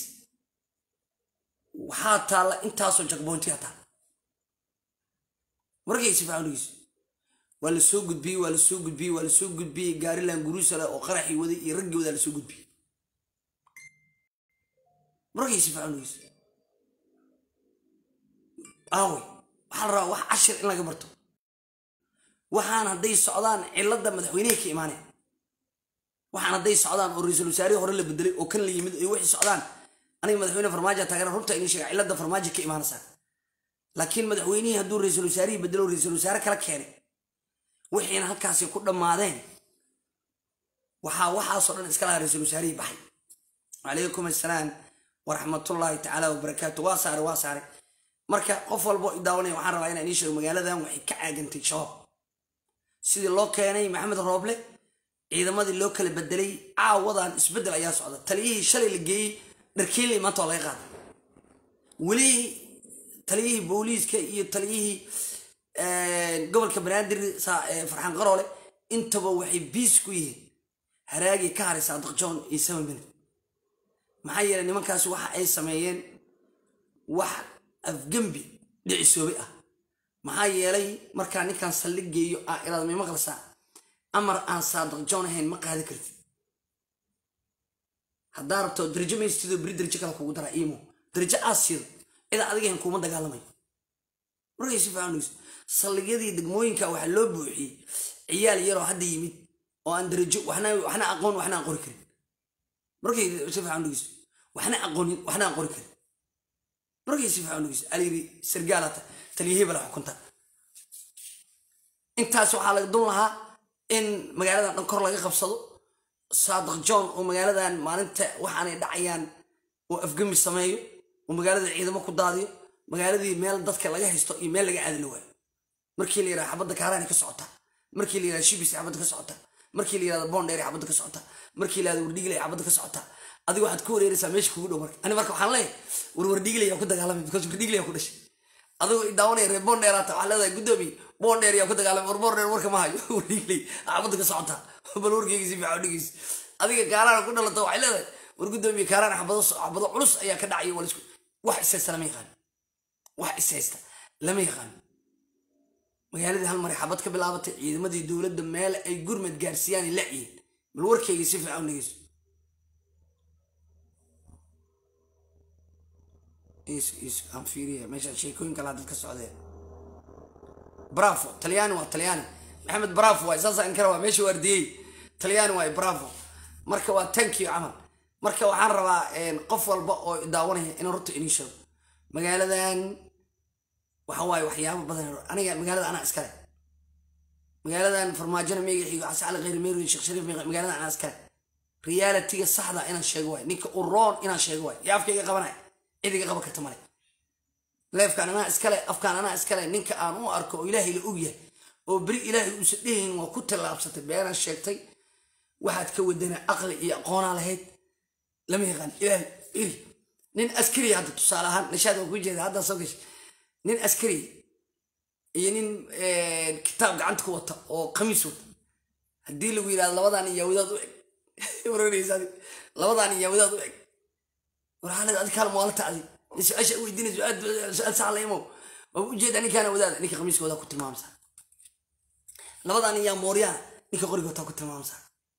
waxaa taala intaasoo jagboontiya taala markay si fiican dhigis wala soo gudbiyay gaari laan guruusala oo qaraxi waday iyo raggi wada la soo gudbiyay markay si fiican dhigis waxa la wax cashir in laga barto waxaan haday socdaan cilada madaxweynaha ka iimaanay waxaan haday socdaan oo ra'iisul wasaare hore la bedelay oo kan la yimid ay wixii socdaan aniga madaxweyne farmaajo taageero runta in sheegay cilada farmaajo ka iimaanaysa laakiin madaxweynaha haduu ra'iisul wasaare bedelo ra'iisul wasaare kala keenay wixiina halkaas ku dhamaadeen waxa soo dhan iska la ra'iisul wasaare baxay alaykum assalaam wa rahmatullahi ta'ala wa barakatuh wa saare marka qof walbo idaawanay waxaan rabaa inaan sheego magaaladan waxay ka caagantay shabaab sidii loo keenay maxamed rooble ciidamadii loo kala bedelay caawadan isbedel ayaa socda taliyihii shalay la geeyay dharkiilay maanta laga qaaday wali taliyihii booliiska iyo taliyihii gobolka banaadir farxan qaroole intaba waxay biis ku yihiin haraagi ka haray Saadiq John iyo Saman maxay yeeleen nimankaas waxa ay sameeyeen wax afgambi dhicisoobay maxaa yeelay marka ninkan saldhigeeyo ilaa ma maqlaysaa amar aan saadiq john ahayn ma qaadi kartid haddaa rabto darajo maystido beri darajo kale kugu daraa iimo darajo aasido cida adigahan kuma dagaalamayo markay si fiican dhigeyso saldhigyadii degmooyinka waxaa loo buuxiyey ciyaal yaroo hadda yimid oo aan darajo waxna aqoon waxna aan qori karin markay si fiican dhigeyso waxna aqoonin waxna aan qori karin markay si fiican dhigeyso aliri sargaalata taliyihii bala xukunta intaas waxaa laga dun lahaa in magaaladan dhan kor laga qabsado saadiq john oo magaaladan maalinta waxaanay dhacayaan oo afgami sameeyo oo magaalada ciidamo ku daadiyo magaaladii meel dadka laga haysto iyo meel laga aadla waayo markii la yiraahdo xabadda kaaraan ka socota markii la yiraahdo shibis xabadda ka socota markii la yiraahdo bondheer xabadda ka socota markii la yiraahdo wardhigle xabadda ka socota adigu waxaad ku wareeraysaa meesha kugu dhow marka ani marka waxaan leeyahay wardhigle yaa ku dagaalamay because wardhigle yaa ku dhashay adigu daawanay reer bondheer aata waxaa leedahay gudoomiye bondheer yaa ku dagaalamay bondheer warka ma hayo wardhigle xabadda ka socota bal warkayga si fiican dhigis adiga kaaraan ku dhalato waxay leedahay war gudoomiye kaaraan xabado culus ayaa ka dhacay walisku wax isaysta lama yaqaan wax isaysta lama yaqaan magaaladii hal maray xabad ka bilaabatay ciidamadii dowladda meel ay gurmad gaarsiiyaan la ciid bal warkayga si fiican dhigeyso aan fiiriya meesha sheekooyin kala dad ka socdeen bravo talyaani waa talyaani maxamed bravo waa isaas in kara waa meesha wardiyey talyaani waa bravo marka waa thank you camal marka waxaan rabaa qof walba oo daawanaya inaan runta inii sheego magaaladan waxa waaye waxyaabo badan aniga magaalada anaa iskale magaaladan farmaajona meega xigo casal qeyr meeru sheekh shariif magaalada anaa iskale reality-ga saxda inaan sheego waay ninka u roon inaan sheego waay yaafkayga qabanay cidiga qaban karta male leefkaan anaa iskale afkaan anaa iskale ninka aan u arko oo ilaahay la ogyahay oo beri ilaahay uusa dhehayn waa ku tallaabsatay beenaan sheegtay waxaad ka wadana aqli iyo aqoonaa lahayd lama yaqaan ilaahay iri nin askari hadda tusaale ahaan nashaad waa ku jeeda hadda soo gashay nin askari iyo nin kitaab gacanta ku wata oo khamiis wata haddii lagu yidhahdo labadan iyo wadaad u eg waranaysa labadan iyo wadaad u eg warxaalad adi kaal maalta adi su-aasha weydiinay su-aal sax la imow waa ujeeda ninkaana wadaada ninka khamiiska wadaa ku tilmaamsa labadan iyo mooryaana ninka qoriga wataa ku tilmaamsa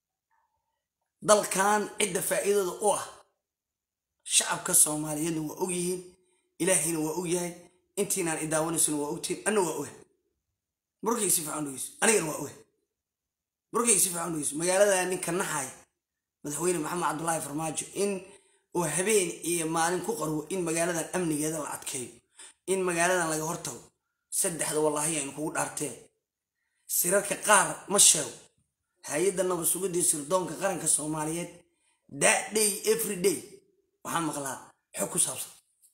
dalkan cidda faa'iidada u ah shacabka soomaaliyeedna waa og yihiin ilaahayna waa og yahay intiinaan idaawanaysuna waa ogtiin anna waa oga markay si fiican dhigeyso anigana waa oga markay si fiican dhigeyso magaalada ninka naxaya madaxweyne maxamed cabdullaahi farmaajo in uu habeen iyo maalin ku qarwo in magaaladan amnigeeda la adkeeyo in magaaladan laga hortago saddexda wallaahi aynu kugu dhaarteen sirarka qaar ma sheego hay-adda nabad sugidii sirdoonka qaranka soomaaliyeed that day every day waxaan maqlaa xog ku saabsan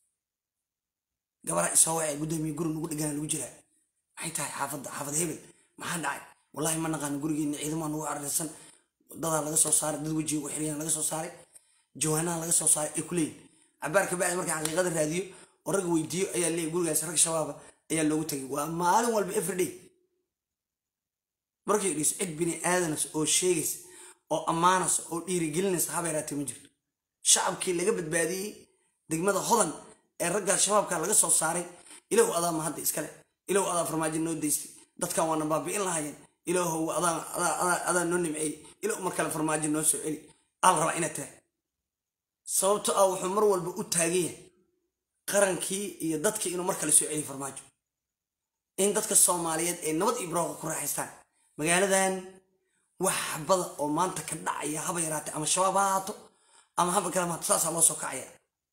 gabadha isoo wacay gudoomiye guri nagu dhigana lagu jiraa maxay tahay xaafad hebel maxaa dhacay wallaahi ma naqaano gurigeena ciidamo nagu ararsan dadaa laga soo saaray dad wejiga u xiriyaan laga soo saaray jawaanaha laga soo saaray ay ku leeyihin cabaar ka bacdi markaan xaqiiqada raadiyo oo rag weydiiyo ayaa leeyahy gurigaas rag shabaaba ayaa loogu tagay waa maalin walba every day markay dhis cid bini aadanas oo sheegaysa oo ammaanaysa oo dhiirigelinaysa haba yaraatee ma jirto shacabkii laga badbaadiyey degmada hodan ee raggaa shabaabka laga soo saaray ilaahu adaa ma hadda iskale ilaahu adaa farmaajo noo daystay dadkan waana baabi'in lahayeen ilaahu adaa noo nimceeyey ilaahu mar kale farmaajo noo soo celi aal rabaa inaad tahay sababto ah wuxuu mar walba u taagan yahay qarankii iyo dadkii inuu mar kale soo celiyo farmaajo in dadka soomaaliyeed ay nabad iyo barooqa ku raaxaystaan magaaladan wax xabada oo maanta ka dhacaya haba yaraatee ama shabaab ha ahaato ama haba kale maato saasaa loo soo kacaya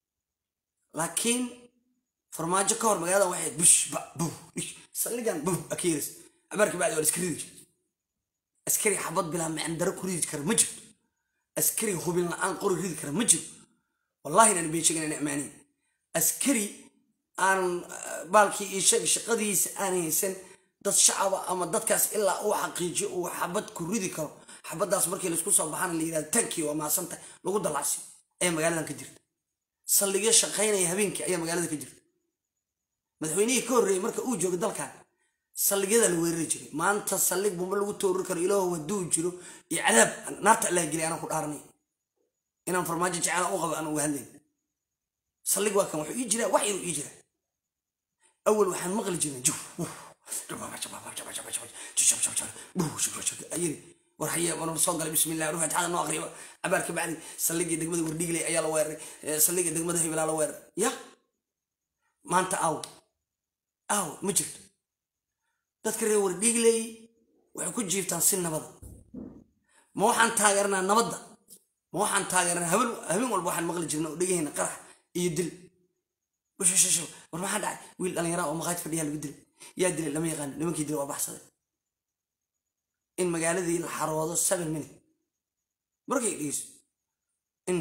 laakiin farmaajo ka hor magaalada waxay bush saldhigan akiiris cabaarka bacdi waa iska ridi jir askari xabad bilaa macandaro ku ridi kara ma jirto askari hubin la-aan qori ridi kara ma jiro wallahi inaan been sheegin inaan ammaanayn askari aan baalkii iyo shaqadiisa aan haysan dad shacaba ama dadkaas ilaa uu xaqiijiyo uu xabad ku ridi karo xabadaas markii laisku soo baxana la yidhahdo tankii waa maasanta lagu dallacsi ayaa magaaladan ka jirta saldhigyo shaqaynaya habeenkii ayaa magaalada ka jirta madaxweynihii ka horreeyey marka uu joogo dalkan saldhigyada la weerari jiray maanta saldhig bumba lagu toorari karo ilaahu hadduu jiro iyo cadaab naarta allah gelay anaan ku dhaaranay inaan farmaajo jecela u qabo aan uga hadlayn saldhig waa kan wuxuu ii jiraa wax inuu ii jiraa awal waxaan maqli jirnay ayiri warxaya wana soo galay bismillaah ruuxa taada noo aqriyo abaarka bacdi saldhigii degmada wardhigley ayaa la weeraray saldhigii degmada hebel la weeraray ya maanta aw ma jirto dadka reer wardhigley waxay ku jiiftaan si nabada ma waxaan taageernaa nabadda ma waxaan taageernaa habeen walba waxaan maqli jirnay oo dhegahayna qarax iyo dil washashasho war maxaa dhacay wiil dhalinyara oo maqaad fadhiya lagu dilay yaa dilay lama yaqaan nimankii dilay waa baxsaday in magaaladii la xaroodo 7 minutes markay dhigeyso in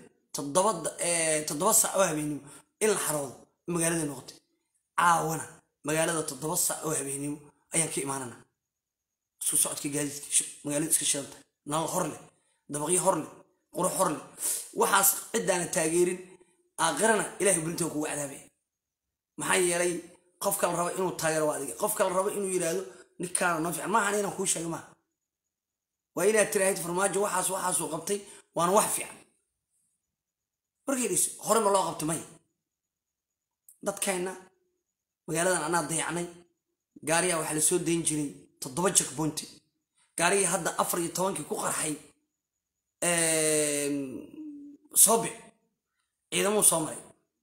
7 saac oo habeenimo in la xaroodo magaalada noqotay caawana magaalada 7 saac oo habeenimo ayaan ka imaanana soo socodka gaadiidka magaalada iska shaqanta nal horle dabaqyo horle qoro horle waxaas cidaana taageerin aakhirana ilaahay burinta ku wacdaabay maxay yeelay qofka la rabo inuu taageero waa adiga qofka la rabo inuu yiraahdo ninkaan noo fiican ma ahan inaan ku sheego ma waa inaad tiraahdo farmaajo waxaas uu qabtay waana wax fiican markii hore ma loo qabtay may dadkayna magaaladan anaa dayacnay gaariya waxa la soo deyn jiray 7 checkpoint gaariga hadda 14 ku qarxay soobe ciidamo soo maray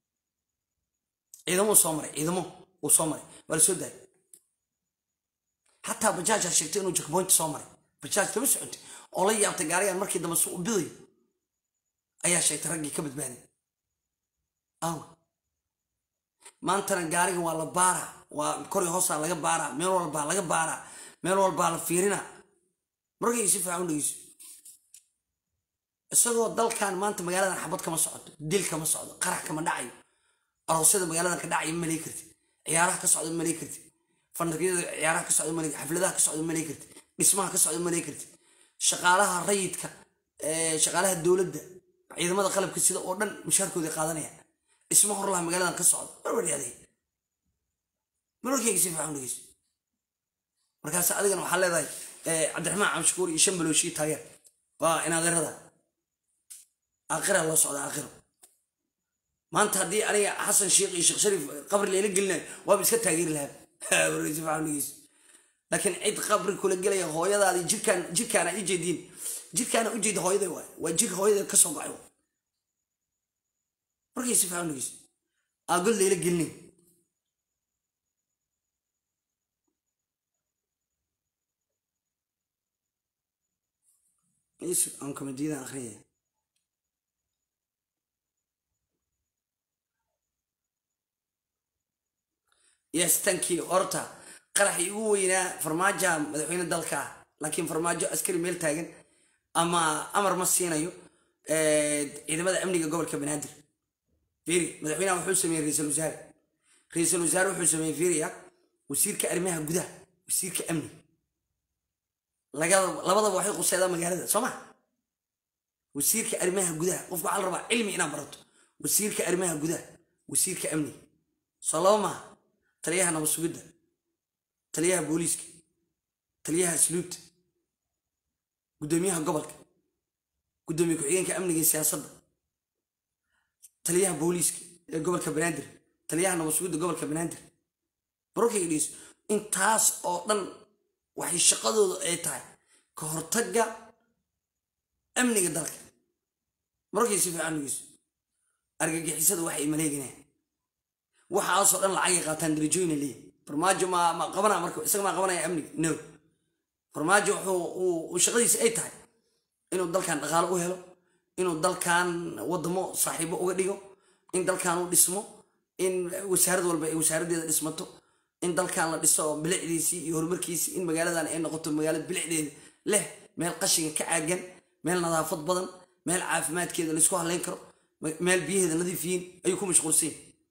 wala soo daay hatta bajaaj sheegtay inuu checkpoint soo maray bajaaj taba socotay oo la yaabtay gaarigan markii dambe soo biday ayaa sheegtay raggii ka badbaaday maantana gaariga waa la baara waa kori hoosa laga baara meel walba la fiirina markay si fiican u dhigeyso isagoo dalkan maanta magaaladan xabad kama socoto dil kama socdo qarax kama dhacayo aroosyada magaaladan ka dhacay ma leey karti ciyaaraha ka socdo ma leey karti fandaqyada ciyaaraha ka socdo ma leey xafladaha ka socdo ma leey karti dhismaha ka socdo ma leey karti shaqaalaha rayidka shaqaalaha dawladda ciidamada qalabka sida oo dhan mushaarkooda qaadanaya isma hor laha magaaladan ka socdo barbariyaaday markay si fiican u dhigeyso markaas adigana waxa leedahay Cabdiraxmaan Camshukuur iyo Shambalooshi taageer waa inaad leerada aakhira loo socdo aakhiro maanta hadii aniga Xasan Sheekh iyo Sheekh Shariif qabri leela gelnay waa iska taageeri lahaa waraysi fiican u dhigeyso laakiin cid qabri kula galay hooyadaadi jirkaan ay jeedin jirkaan u jeed hooyada waa jir hooyada ka soo go'ay markay si fiican u dhigeyso aagol leela gelnay aan komediyada akhriye thank you horta qaraxii ugu weynaa farmaajo madaxweyne dalka laakiin farmaajo askari meel taagan ama amar ma siinayo ciidamada amniga gobolka Banaadir fiiri madaxweynaha wuxuu sameeyay ra'iisul wasaare wuxuu sameeyay fiiriya wasiirka arrimaha gudaha wasiirka amni labadaba waxay quseeyaan magaalada Soomaa wasiirka arrimaha gudaha qofku waxa la rabaa cilmi inaan barato wasiirka arrimaha gudaha wasiirka amni Salama taliyaha nabad sugidda taliyaha booliiska taliyaha asluubta gudoomiyaha gobolka gudoomiye ku-xigeenka amniga iyo siyaasadda taliyaha booliiska ee gobolka Banaadir taliyaha nabad sugidda gobolka Banaadir barokay dhiis intaas oo dhan waxay shaqadoodu ay tahay ka hortagga amniga dalka markay si fiican u dhigeyso argagixisada waxay maleeganayaan waxaasoo dhan lacag ay qaataan darajooyin leeyahay farmaajo ma qabanaa marka isaga ma qabanaya amniga no farmaajo wuxuu shaqadiisa ay tahay inuu dalkan dhaqaale u helo inuu dalkan wadamo saaxiibo uga dhigo in dalkan uu dhismo in wasaarad walba ay wasaaradeeda dhismato in dalkan la dhiso bilicdiisii iyo horumarkiisii in magaaladan ay noqoto magaalada bilicdeeda leh meel qashinka ka caagan meel nadaafad badan meel caafimaadkeeda la isku haleyn karo meel biyaheeda nadiif yihiin ayuu ku mashquulsan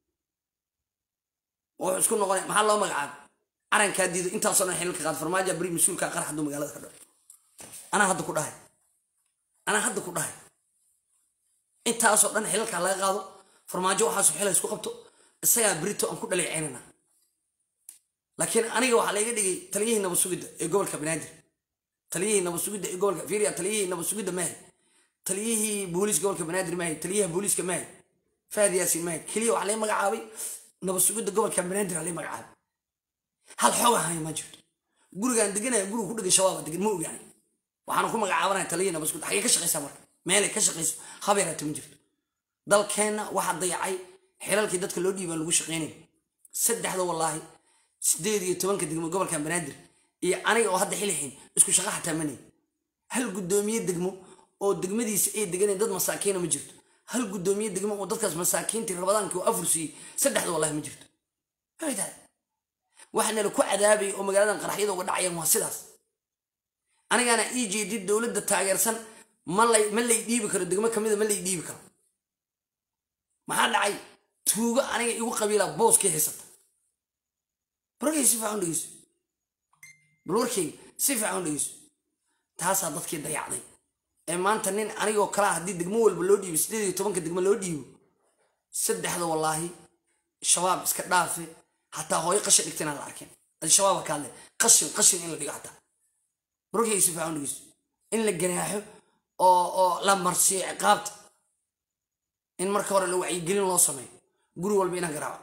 oo isku noqon maxaa loo magacaab aranka diido intaas oo xilka qaad farmaajo bari mas'uulka qarax dum magaalada ka dhaw ana hadda ku dhahay intaas oo dhan xilka laga qaado farmaajo waxa soo xilay isku qabto isaga brito aan ku dhaleeceynana laakiin aniga waxa laga dhigay taliyihii nabad sugidda ee gobolka Banaadir taliyihii nabad sugidda ee gobolka Fiiriya taliyihii nabad sugidda maahay taliyihii booliiska gobolka Banaadir maahay taliyaha booliiska maahay Faad Yaasin maahay kaliya waxa la magacaabay nabad sugidda gobolka Banaadir la magacaabay hal xoog ahay ma jirto gurigan deganaya guriga ku dhigay shabaab degan ma ogaanay waxaan ku magacaabanay taliyana bas xagee ka shaqeysaa marka meel ka shaqeyso habeera tuma jirto dalkeena waxa dayacay xilalkii dadka loo dhiibay lagu shaqeynay saddexda wallahi 18 degmo gobolka Banaadir iyo aniga oo hadda xilixin isku shaqo xataa manay hal gudoomiye degmo oo degmadiisa ay deganeen dad masaakiin ma jirto hal gudoomiye degmo oo dadkaas masaakiintii rabadaanka oo afursi saddexda wallahi ma jirto hayda waxana la ku cadaabay oo magaaladan qaraxyada uga dhacayaan waa sidaas anigana EJD dawladda taageersan ma lay dhiibi karo degmo kamid ma lay dhiibi karo maxaa dhacay tuuga aniga igu qabiila booskii haysata بركي سيف عنديس بلوركي سيف عنديس تاسع ضدك ضيعضي إما أنت نين أنا جو كلاه دي دقمول بلودي بسدي طبعا كدقم لودي سد هذا والله الشباب اسكدافي حتى هو يقشر اكتنا لكن الشباب كله قشن إلا دي قاعدة بركي سيف عنديس إن الجناح أو لا مرسي عقابت إن مركور لو يقولون الله سمي قولوا والبينا قراء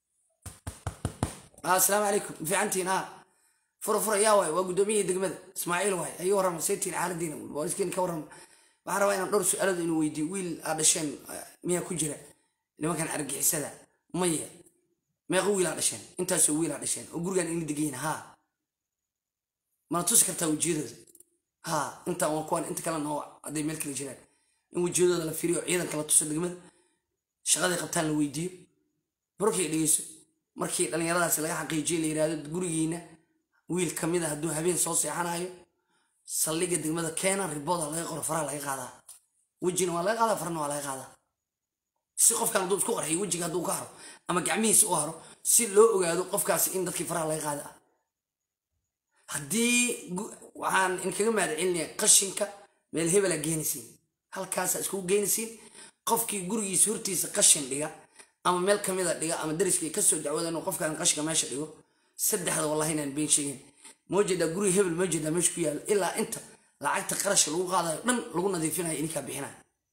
السلام عليكم في عنتي نا فرفر يا واي وقدومي دقمد اسماعيل واي ايوه رم سيتي العالدين واسكن كورم waxaan rabaa inaan dhowr su'aalood inuu weydiiyo wiil aadasheen miya ku jira nimankan argixisada maya meeqa wiil aadasheen intaas wiil aadasheen oo gurigan in degayn ha ma tus kartaa wajiyadooda ha inta waan kuwan inta kala noo aday meel kala jiraan in wajiyadooda la fiiriyo ciidan kala tuso degmada shaqadii qabtaan la weydiiyo barkay dhigeyso markii dhalinyaradaas laga xaqiijiyay la yiraahdo gurigiina wiil kamid ah haduu habeen soo seexanayo saldhigga degmada keena ribooda laga qoro faraha laga qaadaa wajina waa laga qaadaa farna waa laga qaadaa si qofkan haduu isku qarxiyo wajiga haduu ka haro ama gacmihiisa u haro si loo ogaado qofkaasi in dadkii faraha laga qaadaa haddii waxaan in kaga mahadcelinayaa qashinka meel hebela geenisiin halkaas isku geenisiin qofkii gurigiisa hortiisa qashin dhiga ama meel kamida dhiga ama dariskii ka soo dacwada inuu qofkan qashka meesha dhigo saddexda wallahi inaan been sheegin موجودة قري هبل موجودة مش كيال إلا أنت لعقت قرش الوقا هذا لن لو نظيفينها إنك بحنا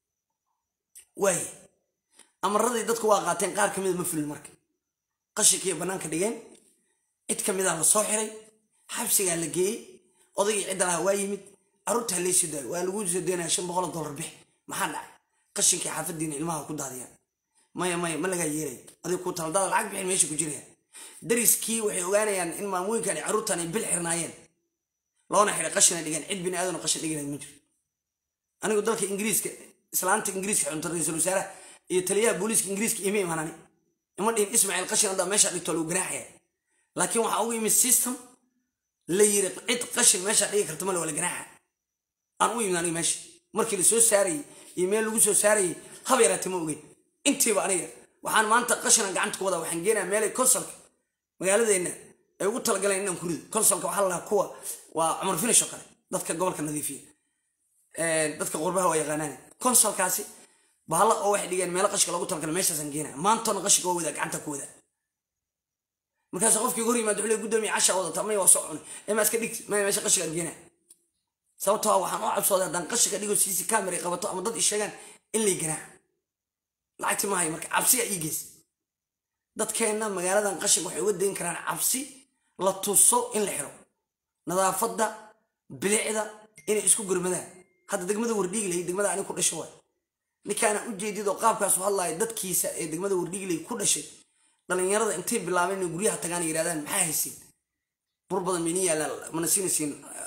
وهي أما الرضي دتك واقعتين قار كميد مفل المركب قشك يا بنانك ديان إتكميد على الصاحري حبسي قال لك إيه أضيع عدلها وايمد أردها ليش ده والوجود زدينا عشان بغلط دولار به محل قشك يا حافظ دين علمها كود هذه ما لقى يري هذه كود هذا العقب بحين ماشي كجريها dariskii waxay ogaanayaan in maamulinkan caruurtan ay bil xirnaayeen loona xira qashin dhigan cid bin aadan qashin dhigan ma jiro anigu dalka ingiriiska islaanta ingiriiska xunta ra'iisul wasaaraha iyo taliyaha booliiska ingiriiska imay maanani ima dhin ismaaciil qashin hada meesha dhigto lagu ganaaxay laakiin waxa ugu yimid system la yiri cid qashin meesha dhigi karto ma wala ganaaxa aan u yimid aniga meesha markii la soo saaray email lagu soo saaray habeerata ma ogeen intiiba aniga waxaan maanta qashin gacanta ku wada waxaan geenaa meel ay konsolka magaaladeenna ay ugu talagaleen inaan ku rido konsolka waxa la kuwa waa Umar Finish kale dadka gobolka nadiifiya dadka qurbaha way yaqaanaan konsolkaasi bahalla oo wax dhigeen meel qashka lagu talagalay meeshaas aan geenaa maanta qashka oo wada gacanta ku wada markaas qofkii guri ma duxlay gudoomiye casha wada tamay waa soo cunay ima iska dhig ma meesha qashka geenaa sababtoo waxaan u cabsooday haddaan qashka dhigo CC camera qabato ama dad isheegan in la ganaa lacagti ma hay marka cabsi ay gees dadkeena magaaladan qashin waxay uga deyn karaan cabsi la tuso in la xiro nadaafada bilicda inay isku gurmadaan hadda degmada wardhiigley degmada ani ku dhashay ninkaana u jeedido qaabkaas u hadlaay dadkiisa ee degmada wardhiigley ku dhashay dhalinyarada intay bilaabeen guryaha tagaan yiraahdaan maxaa haysiin bur badan mini yaala mana siinaysiin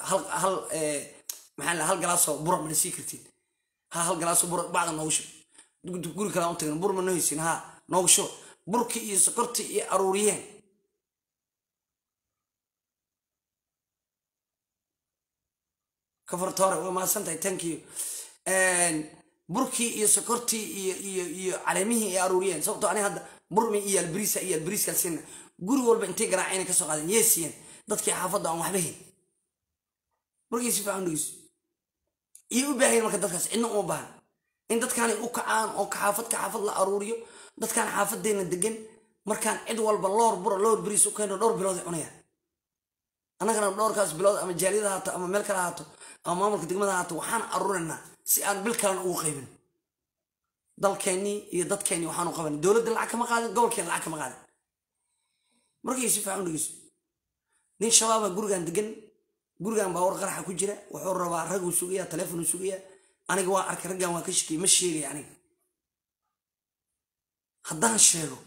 hal galaaso bur mana sii kartiin hal galaaso bur bacda noogu shub guri kala u tagan bur ma haysiin noogu shub burki iyo sokorti iyo aruuriyeen kafartoore waa maasantahay thank you burki iyo sokorti iyo caleemihii iyo aruuriyeen sababtoo ani hadda burmi iyo albrisa sinna guri walba intay garaaceen ka soo qaadeen yeesiyeen dadkii xaafadda aan waxba hayn burki si fiican dhigis iyo u baahan marka dadkaas cidna uma baahan in dadkaan u kacaan oo xaafad la aruuriyo dadkan xaafadeena degan markaan cid walba loor bariis u keeno dhowr bilood cunaya anagana dhowrkaas bilood ama jaaliyada haato ama meel kale haato ama maamulka degmada haato waxaan aruurinaa si aan bil kale ugu qaybin dalkeeni iyo dadkeeni waxaan u qaban dawladda lacag kama qaadin gobolkeena lacag kama qaadin markii si fiican dhigis nin shabaab gurigan degan gurigan baa war qaraxa ku jira wuxuu rabaa rag uu sugaya telefoon uu sugaya aniga waa arkay raggan waa ka shakiyay ma sheegay aniga haddaan sheego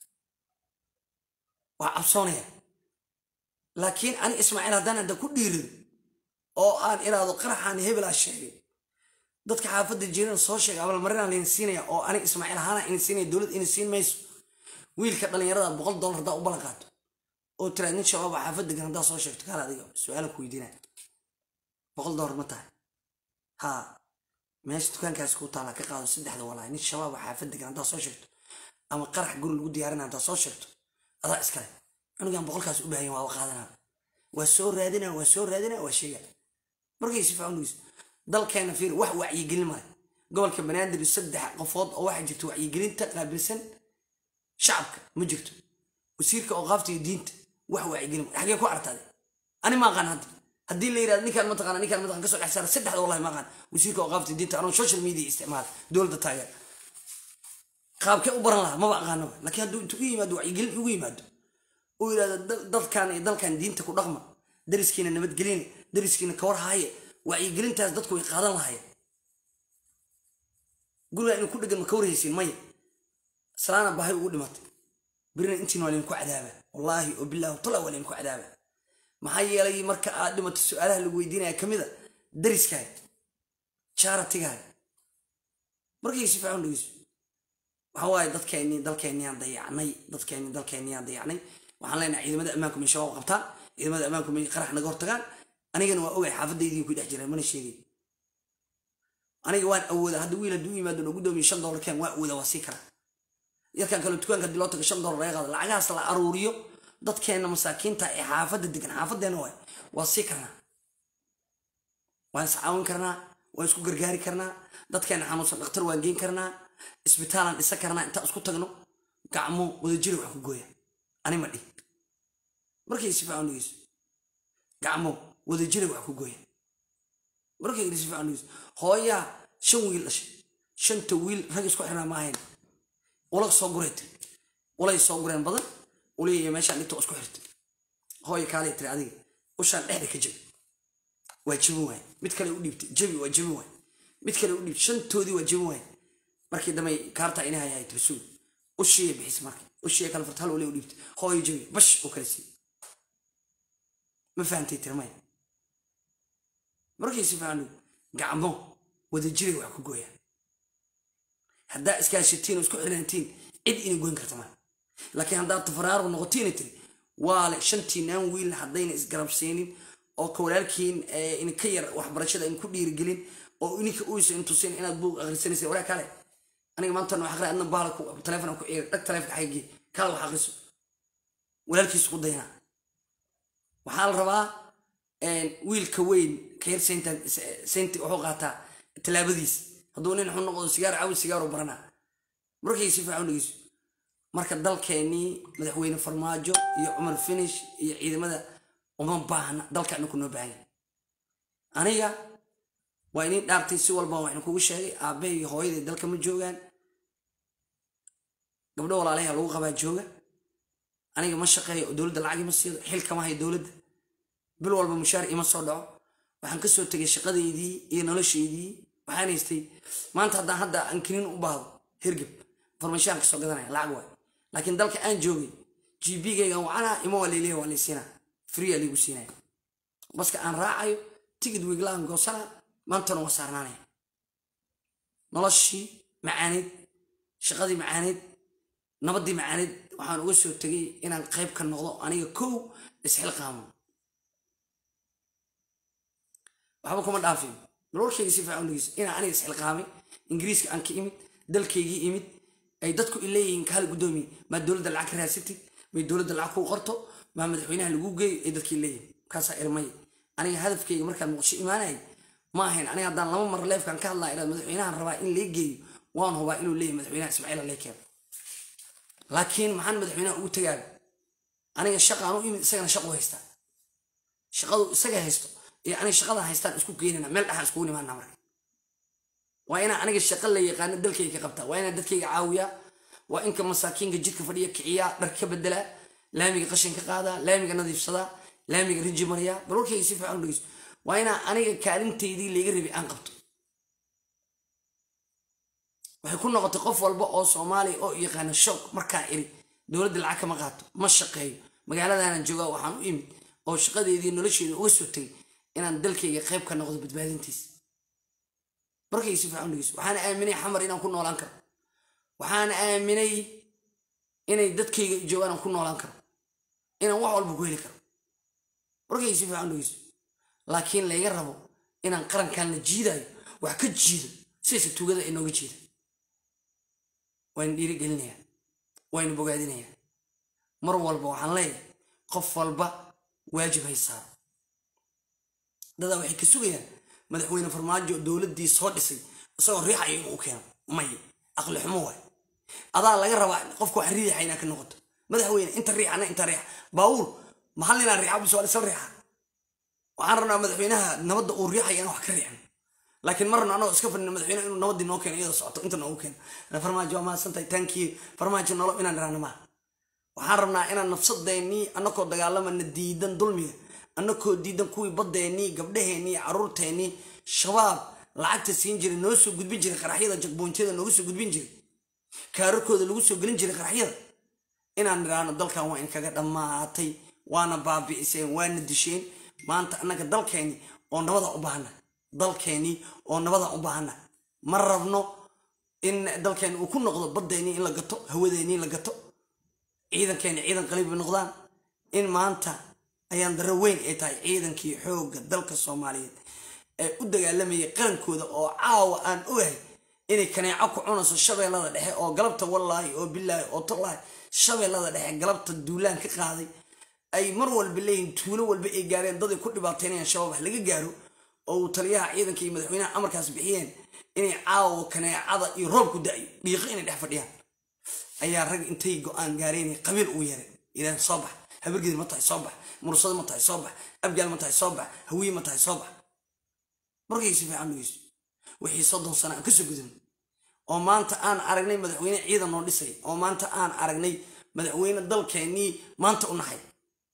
waa cabsoonaya laakiin ani Ismaaciil haddaan hadda ku dhiirido oo aan iraado qaraxan hebel aan sheegay dadka xaafadda jiran soo sheegay abal marinaan leen siinaya oo ani Ismaaciil ahaana in siinay dawlad in siin mayso wiilka dhalinyarada $100 hadaa u balan qaato oo tira nin shabaab xaafadda gan hadaa soo sheegto kala adiga su'aal ku weydiinaa $100 ma tahay ha meesha dukaankaas ku taala ka qaado saddexda walaal nin shabaab xaafadda gan hadaa soo sheegto ama qarax guri lagu diyaarinaa hadaa soo sheegto adaa iskale anigan boqolkaas u baahan waa qaadanaa waa soo raadinaa waa sheega markay si fiican u dalkeena fiir wax wacyi gelin ma gobolka Banaadir saddex qofood oo waxa jirto wacyi gelinta qaabilsan shacabka ma jirto wasiirka oo qaafta diinta wax wacyi gelin xagee ku artay ani ma qaan hadii la yiraahdo ninkan ma taqaan ka soo dhaxsar saddex wallahi ma qaan wasiirka oo qaafta diinta anoo social media isticmaal dawladda taageer qaabka u baran lahaa ma aqaano laakiin haduu intuu yimaado wacyi gelin ugu yimaado oo yiraahdo dalkan diinta ku dhaqma dariskiina nabadgelin dariskiina ka war haaye wacyi gelintaas dadku way qaadan lahaayeen guriga inuu ku dhagan ma ka warhaysiin maya salaana baahay ugu dhimatay birina intii noolin ku cadaaba wallahi oo billahi tala walin ku cadaaba maxaa yeelay marka aad dhimato su'aalaha lagu weydiinaya kamida dariskaaga charity-gaaga markii si fiican dhigis waxa waaye dalkeennii aan dayacnay waxaan leenahay ciidamada ammaanku min shabaab qabtaan ciidamada ammaanku min qarax naga hortagaan anigana waa ogay xaafadaydii ku dhex jiray mana sheegay aniga waan awooda hadda wiil haduu yimaado ugu doomiyo $5 keen waa awooda waa sii kara yarkan kale dukaanka dilo taga $5 laga qaado lacagaas la aruuriyo dadkeena masaakiinta ee xaafadda degan xaafadeena waa sii karnaa waan saawin karnaa waan isku gargaari karnaa dadkeena xanuunsan dhakhtar waan geyn karnaa isbitaalan dhisa karnaa inta isku tagno gacmo wada jiri wax ku gooya ani ma dhig markay si fiican u gacmo wada jiri wax ku gooya markay si fiican u hooya 5 wiil dhashay 5 wiil rag isku xirnaa ma ahayn wala soo gureetay wala soo gureen badan waliya meesha dhigto isku xirtay hooyo kale tiri adiga u shan dhexda ka jib waa jibin waay mid kale u dhibtay jabi waa jibin waay mid kale u dhibtay shantoodii waa jibin waay markii damay kaarta inahay ay tirsuud u sheey bixis markii u sheey kala fartal wali u dhibtay hooyo jabi bash oo kale si ma fahamtay tirmay markii si fiican gacmo wada jiri wax ku gooya hadda iskaashatiin isku xirantiin cid inay goyn karto ma laakiin hadda tafaraar noqotiin tiri waale shantiinaan wiil hadayna isgarabseenin oo kawalaalkiin in ka yar waxbarashada in ku dhiirigelin oo ininka u isoo intuusin inaad buug akhrisanaysa wala kale aniga maanta wax akhri adna bahalku telefoon ku ciir dhag telefoonka xaygi kala wax akhriso walaalkiis ku dayna waxaa la rabaa wiilka weyn ka yar senti wuxuu qaataa talaabadiis hadduu nin xun noqdo sigaar u barana markay si fiican dhigis marka dalkeennii madaxweyne farmaajo iyo Umar Finish iyo ciidamada uma baahna dalkeena ku noo baahan aniga waa inay dhaartay si walba waxaan kugu sheegay aabe iyo hooyada dalka ma joogaan gabdho walaalaha lagu qabaa jooga aniga ma shaqeeyo dawladda lacag ma siiyo xilka ma hay dawladda bil walba mushaar ima soo dhaco waxaan ka soo tagay shaqadeydii iyo nolosheydii waxaan haystay maanta hadda aan kinin u baahdo hirgib farmashaan ka soo gadanaya lacag waay laakiin dalka aan joogay GB-gayga waxana ima waleelay waa leysina free ali gu siinay baska aan raacayo tigid wiglaan goosana maanta noo saarnaanay noloshii macaanid shaqadii macaanid nabadii macaanid waxaan uga soo tagay inaan qayb ka noqdo aniga kow isxilqaamo waxba kuma dhaafin noloshayga si fiican u inaan aniga isxilqaamay ingiriiska aan ka imid dalkaygii imid ay dadku ileeyihiin kaal gudoomi ma dawladda lacag raasatid ma dawladda lacag ku qorto ma madaxweynaha lagu geeyo ay dadkii leeyihiin kaasa ilmay aniga hadafkayga markaan muqdisho imaanay ma ahayn aniga hadaan laba mar leefkan ka hadlaa ilaa madaxweynaha rabaa in la geeyo waan hubaa inuu leeyahay madaxweynaha Ismaaciil Leekeen laakiin maxaan madaxweynaha ugu tagay aniga shaqaan u imid isagana shaqo haysta shaqadu isaga haysto iyo aniga shaqada haystaan isku keenana meel dhaxal isku nimaana marka waa ina aniga shaqo la yaqaan dalkayga qabta waa ina dadkayga caawiya waa inka masaakiinka jidka fadhiya kiciya dhar ka bedela laamiga qashin ka qaada laamiga nadiifsada laamiga rinji maraya bal warkayga si fiican u dhegeyso waa inaa aniga kaalintaydii layga rabay aan qabto waxay ku noqotay qof walba oo Soomaali oo yaqaan shock markaa iri dawladda lacag kama qaato ma shaqeeyo magaaladana jooga waxaan u imid oo shaqadeedii nolosheeda uga soo tagay inaan dalkayga qayb ka noqdo badbaadintiisa markay si fiican u dhegeyso waxaan aaminay xamar inaan ku noolaan karo waxaan aaminay inay dadkayga joogaan ku noolaan karo inaan wax walba ku heli karo markay si fiican u dhegeyso laakiin layga rabo inaan qarankan la jiidayo wax ka jiido si tuugada inooga jiido waan dhiirigelinayaa waan bogaadinayaa mar walba waxaan leeyahay qof walba waajib haysaa dada waxay ka sugayaan madaxweyne farmaajo dawladdii soo dhisay isagoo riixaya inuu keeno may aqli xumo waay adaa laga rabaa qofku wax riixaya inaa ka noqoto madaxweyne inta riixana inta riix baawur maxal inaan riixo bisoo isla riixa waxaan rabnaa madaxweynaha nabadda uu riixaya inaan wax ka riixno laakiin marna anoo iska fadhino madaxweyne inuu nabadii noo keeno iyadoo socoto inta noogu keeno farmaajo waa mahadsantahay tankii farmaajo nolol inaan dhiraano maaha waxaan rabnaa inaan nafsadeennii annakoo dagaalamana diidan dulmiga annakoo diidan kuwii baddeennii gabdhaheennii carruurteennii shabaab lacagta siin jiray noo soo gudbin jiray qaraxyada jagboontyada noogu soo gudbin jiray kaararkooda lagu soo gelin jiray qaraxyada inaan nidhaano dalkan waa in kaga dhammaatay waana baabi'iseen waana disheen maanta annaga dalkeenni oo nabada u baahana dalkeenni oo nabada u baahana ma rabno in dalkeenni uu ku noqdo baddeennii in la gato hawadeennii in la gato ciidankeeni ciidan qaliib bay noqdaan in maanta ayaan darro weyn ay tahay ciidankii xoogga dalka Soomaaliyeed ee u dagaalamayay qarankooda oo caawa aan ogahay inay kaneeco ku cunayso shabeellada dhexe oo galabta wallaahi oo billaahi oo tallaahi shabeellada dhexe galabta duulaan ka qaaday ay mar walba leeyihiin tuulo walba ay gaareen dad ay ku dhibaateynayaan shabaab wax laga gaaro oo taliyaha ciidanka iyo madaxweynaha amarkaas bixiyeen inay caawa kaneecada iyo roobku da'ayo dhiiqo inay dhex fadhiyaan ayaa rag intay go'aan gaareen qabiil u yeeray ilaa soo bax habargeed ma tahay soo bax mursada ma tahay soo bax abgaal ma tahay soo bax hawiye ma tahay soo bax markay si fiican u yeesho wixii 30 sano ka soo gudubnay oo maanta aan aragnay madaxweyne ciidan noo dhisay oo maanta aan aragnay madaxweyne dalkeenii maanta u naxay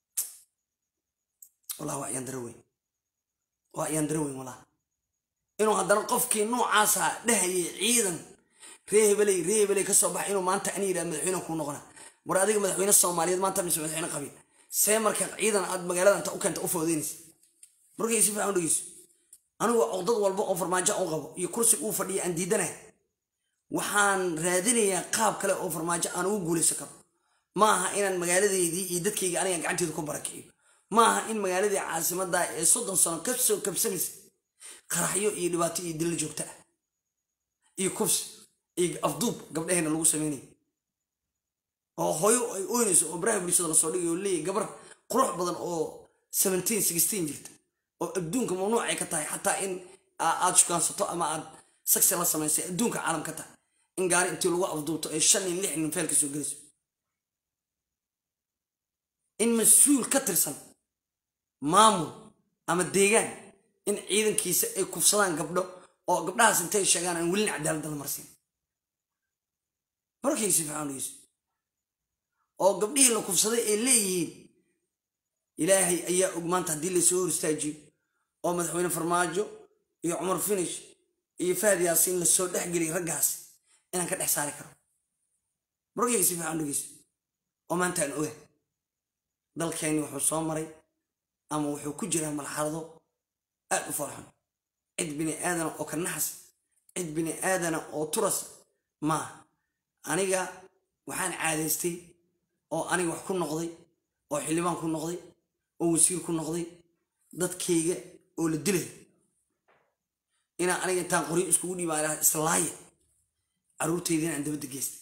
والله وعيان دروين والله إنه هذا القف كي نوع عصا دهي عيدا ريبلي كسبح إنه ما أنت أني لا مدحين يكون نغنا مرادك مدحين الصوماليين ما أنت من مدحين قبيل سامر كان عيدا عد مجالات أنت أكنت أوفو دينس برجع يسيف عنده يس أنا وعضد والبق أوفر ما جاء أوغب يكرس أوفر دي عندي دنا وحان رادني يا قاب كلا أوفر ما جاء أنا وقولي سكر ما إن المجالات دي يدك أنا قعدت تكون بركي ما إن مجالات عاصمة دا صدق صنع كبسمس قرحيو يلباتي يدل جوكتا يكبس أفضوب قبل هنا لو سميني أو هيو أونس إبراهيم بن سعد الصالح يقول لي قبر قروح بدن أو 17 16 جلد أو بدون كممنوع كتاي حتى إن أشوف كان سطوع ما أد سكس الله سماه بدون كعالم كتاي إن قاري أنت لو أفضوب الشن اللي إحنا نفعل كسو جلس إن مسؤول كتر سنة مامو أما الديجان إن عيدن كيس كفصلان قبله أو قبلها سنتين شجعان أن ولنا عدالة المرسين برا كيس في عونيس أو قبله لو كفصلان اللي إلهي أي أجمان تهدي سور استاجي أو مدحوين فرماجو يا عمر فينش يفاد ياسين للسود دحجري رجعس أنا كده حساري كرو برا كيس في عونيس وما أنت أنوه ضل كيني وحصان مري أما وحو كجرا مرحلة أقف فرحان عد بني آدم أو كنحس عد بني آدم أو ترس ما أنيجا وحان عادستي أو أنيجا وحكون نقضي أو حلبان كون نقضي أو وسير كون نقضي ضد كيجا أو للدله إنا أنيجا تانقري اسكودي بعد إسلاية عروتي ذين عند بدك جست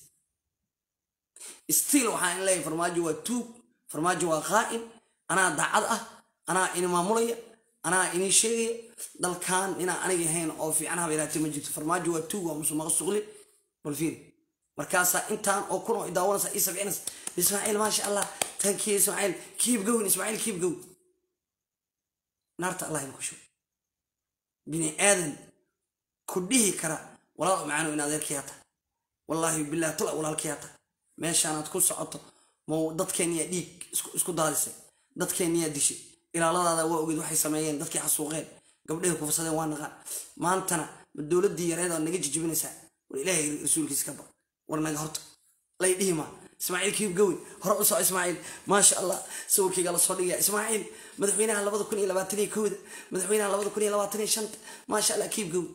استيل وحان الله فرماجو وتوب فرماجو وخائن أنا ضعضة أنا إني مامولية أنا إني شيء دل كان أنا جهين أو في عنها بلا تمجد فرماجو وتوه ومسمى الصغلي والفيل مركزها إنتان أو كانوا يداولون سئيس بعنس إسماعيل ما شاء الله تنكي إسماعيل كيف جون إسماعيل كيف جون نارت الله يمكشوا بني آدم كله كرا ولا معنا من هذا الكياتا والله بالله طلع ولا الكياتا ماشي أنا تكون سعطة مو ضد كان يديك اسكو دارسه ضد كان يديشي ilaaladaada waa ogeed waxay sameeyeen dadkii xasuuqeen gabdhahay kufsadeen waa naqaan maantana dowladdii yareed oo naga jijibinaysaa war ilaahay rasuulkiisa ka baq war naga horta lay dhihima ismaaciil kiib gawin hore u soo ismaaciil maasha allah sawirkayga la soo dhigaya ismaaciil madaxweynaha 2021 madaxweynaha 2025 maasha allah kiib gawin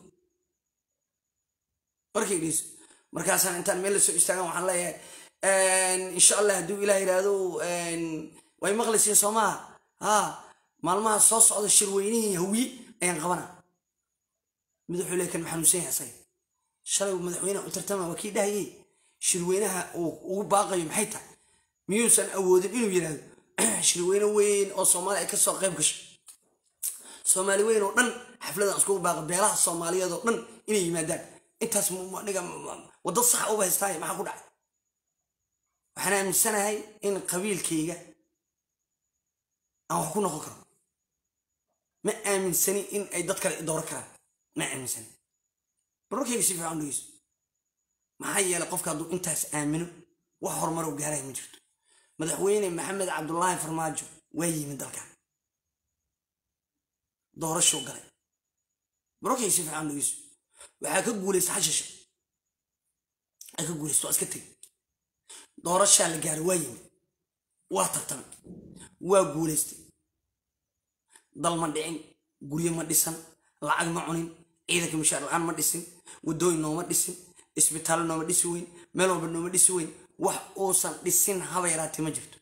markay dhiis markaasaan intaan meel la soo istaagan waxaan leeyahay insha allah hadduu ilaah yiraahdo way maqlaysiin Soomaa maalmaha soo socda shirweynihii hawi ayaan qabanaa madaxweyne kan maxanuusan yahay shalay madaxweyne u tartama wakii dhahayay shirweynaha ugu baaqayo maxay tahay miyuusan awoodin inuu yiraahdo shirweyne weyn oo Soomaali ay ka soo qayb gasho Soomaali weyn oo dhan xafladan isku baaqo beelaha Soomaaliyeed oo dhan inay yimaadaan intaas niga wada sax u baystay maxaa ku dhacay waxaan aaminsanahay in qabiilkayga aan wax ku noqon karo ma aaminsani in ay dad kale door karaan ma aaminsani barokayga si fiican dhigis maxaa yeelay qofka hadduu intaas aamino wax horumar u gaaray ma jirto madaxweyne maxamed cabdullaahi farmaajo waa yimid dalkan doorasho galay barokayga si fiican dhigis waxaa ka guulaysta xashasho ay ka guulaysto iska tag doorashaa la gaaray waa yimid waa tartamay waa guulaystay dal ma dhicin guryo ma dhisan lacag ma cunin ciidanka mushaar la'aan ma dhisin wadooyin nooma dhisin isbitaalo nooma dhisi weyn meel walba nooma dhisi weyn wax uusan dhisin haba yaraatee ma jirto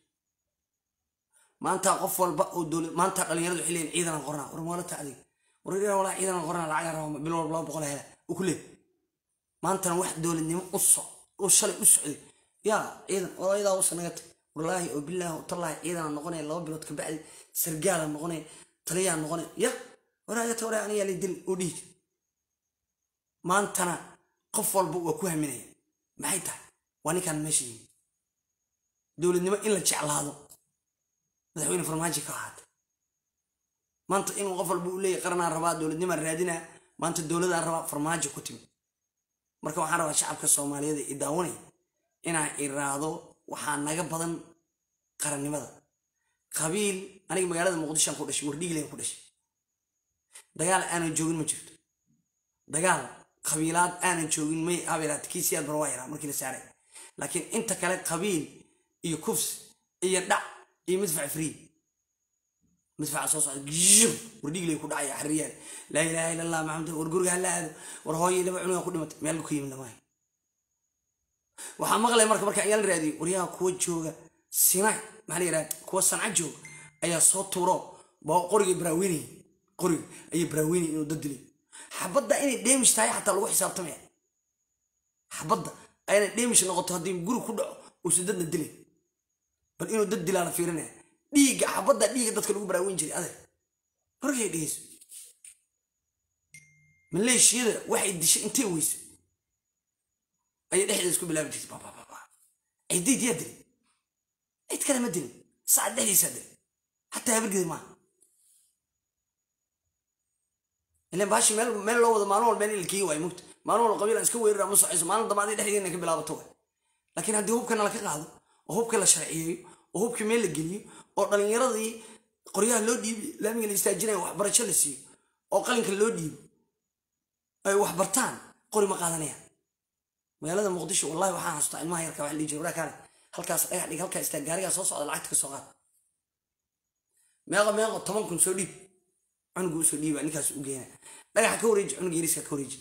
maanta qof walba oo dowlad maanta dhalinyaradu waxay leeyihiin ciidan qornaa war moola tacdiig war walaa ciidan qornaa lacag raba bil walba 200 hela u ku leey maanta wax dowladnimo u shalay u socday yaa ciidan walaayada u sanagtay wallahi oo billahi tallahi ciidan noqonay 2 bilood ka bacdi sargaal noqonay taliya noqonay ya waraayata waraa aniga lidil u dhiig maantana qof walba waa ku haminaya maxay tahay waa ninkan meeshii dowladnimo in la jeclaado madaxweyne farmaajo ka ahaad maanta in qof walba u leeyahay qarnaa rabaa dowladnimo raadina maanta dowladda rabaa farmaajo ku timi marka waxaan rabaa shacabka Soomaaliyeed ee daawanay inaan iraado waxaa naga badan qarannimada qabiil aniga magaalada Muqdisho ku dhashay wardhiileen ku dhashay dagaal aan joogin ma jirto dagaal qabiilad aan joogin may abeeraad kiisiyaad barwaayra markii la saaray laakiin inta kale qabiil iyo kufs iyo dhac iyo midfac free midfac soo socda wardhiileen ku dhacay xariyaan la ilaaha illa allah maxamed war guriga halaado war hooyay laba cunug ku dhimatay meel ku yimid lama waxaa maqlay marka ayaan raadiyo wariyaha kuwa jooga Sinai maxaa la yiraahdaa kuwa Sanca jooga ayaa soo tuuro baa qoriga Braawini qoriga ay Braawini inuu dad dilay xabadda inay damage tahay xataa lagu xisaabtamay xabadda ayna damage noqoto hadii guri ku dhaco oo sidadna dilay bal inuu dad dilaa la fiirinaya dhiiga xabadda dhiiga dadka lagu Braawin jiray adeer markay dhigayso maleeshiyada waxay dishay intee weyso ay dhexdeeda isku bilaabi jirtay baba ay diidiyad ay kala ma dilin saad dhexdiisa dilay hatta habargeed ma ileen baashi meel loo wada maalmo walba in ilkii way mugta maalmo wal qabiil iska weerar ma socayso maalin damaadii dhexdeena ka bilaabato laakiin hadii hubkana la ka qaado oo hubka la sharciyeeyo oo hubka meel la geliyo oo dhalinyaradii qoryaha loo dhiibay laamiga la istaajinay wax barasho la siiyo oo qalinka loo dhiibo ay wax bartaan qori ma qaadanayaan magaalada Muqdisho wallahi waxaan xasuustaa ilmaha yarka wax la jiro kale halkaas dhagax dhig halkaas istaag gaariga soo socda lacagta ka soo qaad meeqa 10 kun soo dhiib cunugu soo dhiiba ninkaas u geena dhagax ka wareej cunuga yariska ka wareejid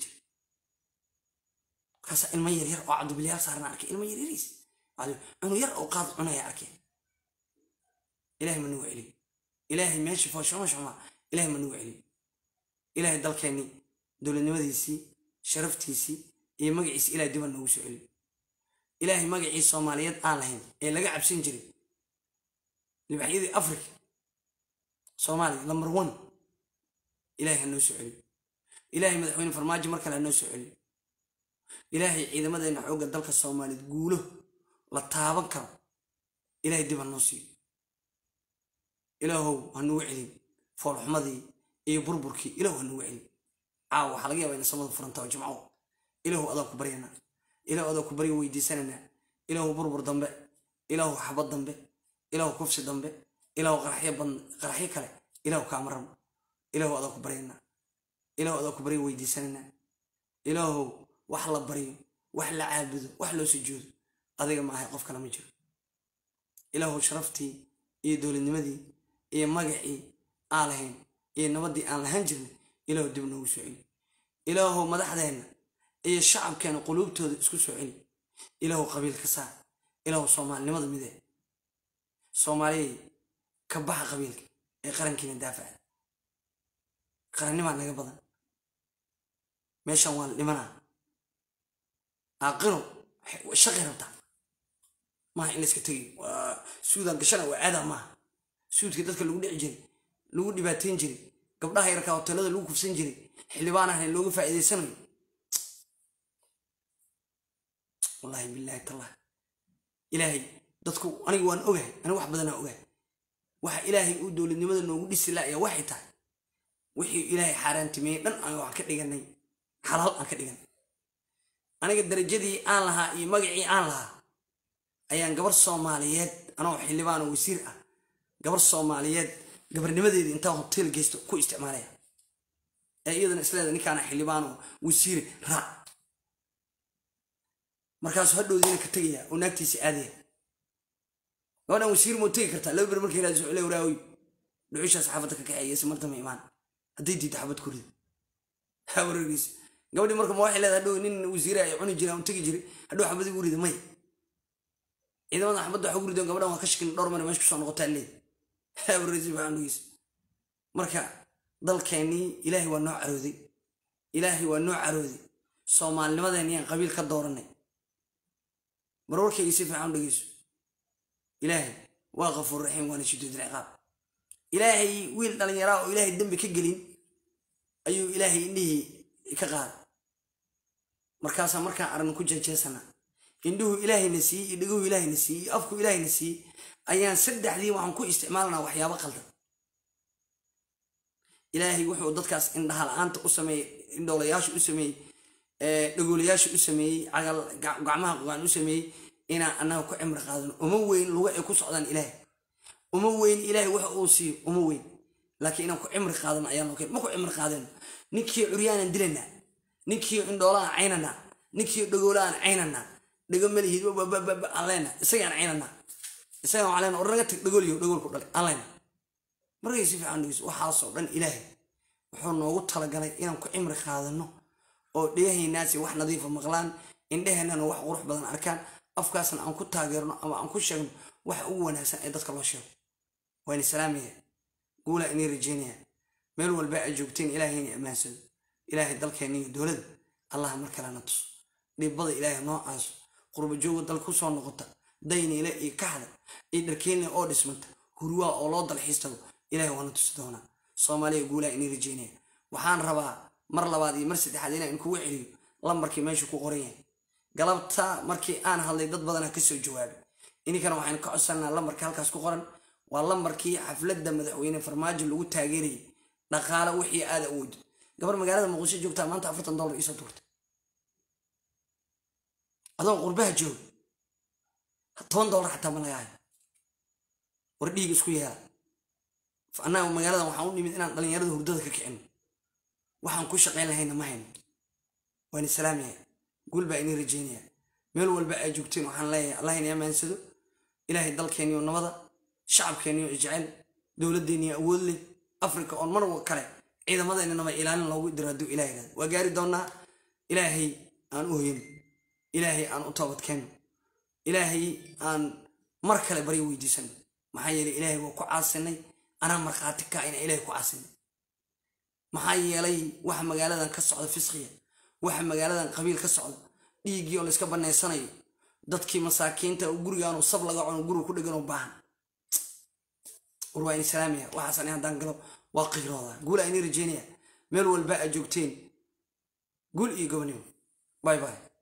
kaas ilma yar oo cabdu bilyaar saarna arkay ilma yaris cunug yar oo qaad cunaya arkay ilaahay ma nugu celi ilaahay meeshii foosho shuma ilaahay ma nugu celi ilaahay dalkeeni dowladnimadiisii sharaftiisii iyo magaciisa ilaahay dib noogu soo celi ilaahay magaciisa Soomaaliyeed aan lahayn ee laga cabsan jiray libaxyadii Afrika Soomaaliya number 1 ilaahay noo soo celi ilaahay madaxweyne farmaajo marka la noo soo celi ilaahay ciidamadeena xoogga dalka Soomaaliyeed guulo la taaban karo ilaahay dib noo sii ilaahow hanu celi fool xumadii iyo burburkii ilaahow hanu celi waxa laga yaabaa in samada furanta oo jimco ilaahow adaa ku baryana ilaahow adaa ku bari weydiisanana ilaahow burbur dambe ilaahow xabad dambe ilaahow kufsi dambe ilaahow qaraxyo kale ilaahu kaama rabno ilaahu adaa ku baryana ilaahu adaa ku baryo weydiisanana ilaahu wax la baryo wax la caabudo wax loo sujuudo adiga ma ahay qof kale ma jiro ilaahu sharaftii iyo dowladnimadii iyo magacii aan lahayn iyo nabadii aan lahaan jirnay ilaahu dib noogu soo celi ilaahu madaxdeena iyo shacabkeena quluubtooda isku soo celi ilaahu qabiil ka saar ilaahu soomaalinimada midee soomaaliya ka baxa qabiilka ee qarankiina daafaca qarannimaa naga badan meeshan waa la dhimanaa aakhiro shaqi rabtaa maaha in la iska tegi suudaan gashana waa caada maaha suudkii dadka lagu dhici jiray lagu dhibaateyn jiray gabdhaha yarkaa hoteelada lagu kufsan jiray xildhibaan ahna looga faa'iidaysanayo wallahi billahi tallah ilaahay dadku aniga waan ogahay aniga wax badanaa ogahay waxa ilaahay uu dowladnimada noogu dhisi laaya waxay tahay wixii ilaahay xaaraantimeeyey dhan aan wax ka dhiganay xalaal aan ka dhiganay aniga darajadii aan lahaa iyo magacii aan lahaa ayaan gabar Soomaaliyeed anoo xildhibaan oo wasiir ah gabar Soomaaliyeed gabarnimadeedii inta hotel geysto ku isticmaalaya iyadana isleeda ninkaan xildhibaan oo wasiir raac markaas hadhoodina ka tagaya oo naagtiisa aadaya gabadhan wasiir moo tagi kartaa laba bir markii la soo celay waraawi dhuxusha saxaafadda ka kaxeeyay si martama imaan haddii diid xabad ku rid habarigis gabadhi marka ma waxay leedahay hadhow nin wasiir ay cuni jiray oo tagi jiray hadhow xabad ugu rid may ciidamada xabadda waxa ugu rido gabadhan waa ka shakin dhowr mar meesha ku soo noqotay leed habarigis baan dhigis marka dalkeeni ilaahi waa noo carooday ilaahi waa noo carooday Soomaalinimadeena aan qabiil ka dooranay marwarkay si fiican dhigayso ilaahi waa qafuur raxiim waa shadiid ciqaab ilaahi wiil dhalinyaro oo ilaahi dambi ka gelin ayuu ilaahi indhihi ka qaad markaas markaan arrin ku jeejeesana indhuhu ilaahi nasi idhigu ilaahi nasi afku ilaahi nasi ayaan saddexdii waxaan ku isticmaalnaa waxyaabo qaldan ilaahi wuxuu dadkaas indhaha la'aanta u sameeyay indhoolayaasha u sameeyay dhagoolayaasha u sameeyay gacmaha qogaan u sameeyay ina anaga ku cimri qaadano uma weyn luga ay ku socdaan ilaahi uma weyn ilaahi waxa uu siiyo uma weyn laakiin inaan ku cimri qaadano ayaan loo keenay ma ku cimri qaadano ninkii curyaanan dilana ninkii indhoolaan caynana ninkii dhagoolaan caynana dhago malihid alleena isagaan caynana isagaan alleena ornaga tag dhagooliyo dhagoolku dhalay alleena markay si fiican dhigis waxaasoo dhan ilaahi wuxuu noogu talagalay inaan ku cimri qaadano oo dhegahaynaasi wax nadiifa maqlaan indhaheennana wax qurux badan arkaan afkaasna aan ku taageerno ama aan ku sheegno wax ugu wanaagsan ee dadka loo sheego waan salaamaya guula inay rajeynaya meel walba ay joogteen ilaahayna amaansado ilaahay dalkeena iyo dowladda allah mar kale na tus dhibada ilaahay noo aaso qurbo jooga dal ku soo noqota dayna ila iyo kaxda iyo dharkeena oo dhismanta hurwaa oo loo dalxiistago ilaahay waana tusi doona Soomaaliya guula inay rajeynaya waxaan rabaa mar labaad iyo mar saddexaad inaan kugu celiyo lambarkii meesha ku qoran yahay galabta markii aan hadlay dad badan ka soo jawaabay inkana waxaan ka codsanaa lambarka halkaas ku qoran waa lambarkii xafladda madaxweyne farmaajo lagu taageeray dhaqaale wixii aad awood gabar magaalada Muqdisho joogta maanta $40 isoo turtay adoo qurbaha joog $10 xataa ma laga hayo war dhiig isku yeela anaa magaalada waxaan u nimid inaan dhalinyarada hurdada ka kicino waxaan ku shaqeyn lahayna ma hayno waan salaamaya guul baa inay rajeynaya meel walba ay joogteen waxaan leeyahay allah inay amaansado ilaahay dalkeena nabada shacabkeena jecel dowladeena awood leh Afrika oo mar kale ciidamadeena nabad ilaalin loogu diraado ilaahay waa gaari doonaa ilaahay aan u hoyin ilaahay aan u toobad keeno ilaahay aan mar kale bari weydiisan maxaa yeelay ilaahay waa ku caasinay ana marxaati ka ina ilaahay ku caasinay maxaa yeelay wax magaaladan ka socda fisqiya wax magaaladan qabiil ka socda dhiigii oo la iska baneysanayo dadkii masaakiinta oo gurigaan oo sab laga cuno guriga ku dhagan oo baahan warwaan salaamiya waxaan hadaan galo waa qiirooda guul ay rajeynaya meel walba ay joogteen guul iyo gobonimo bye bye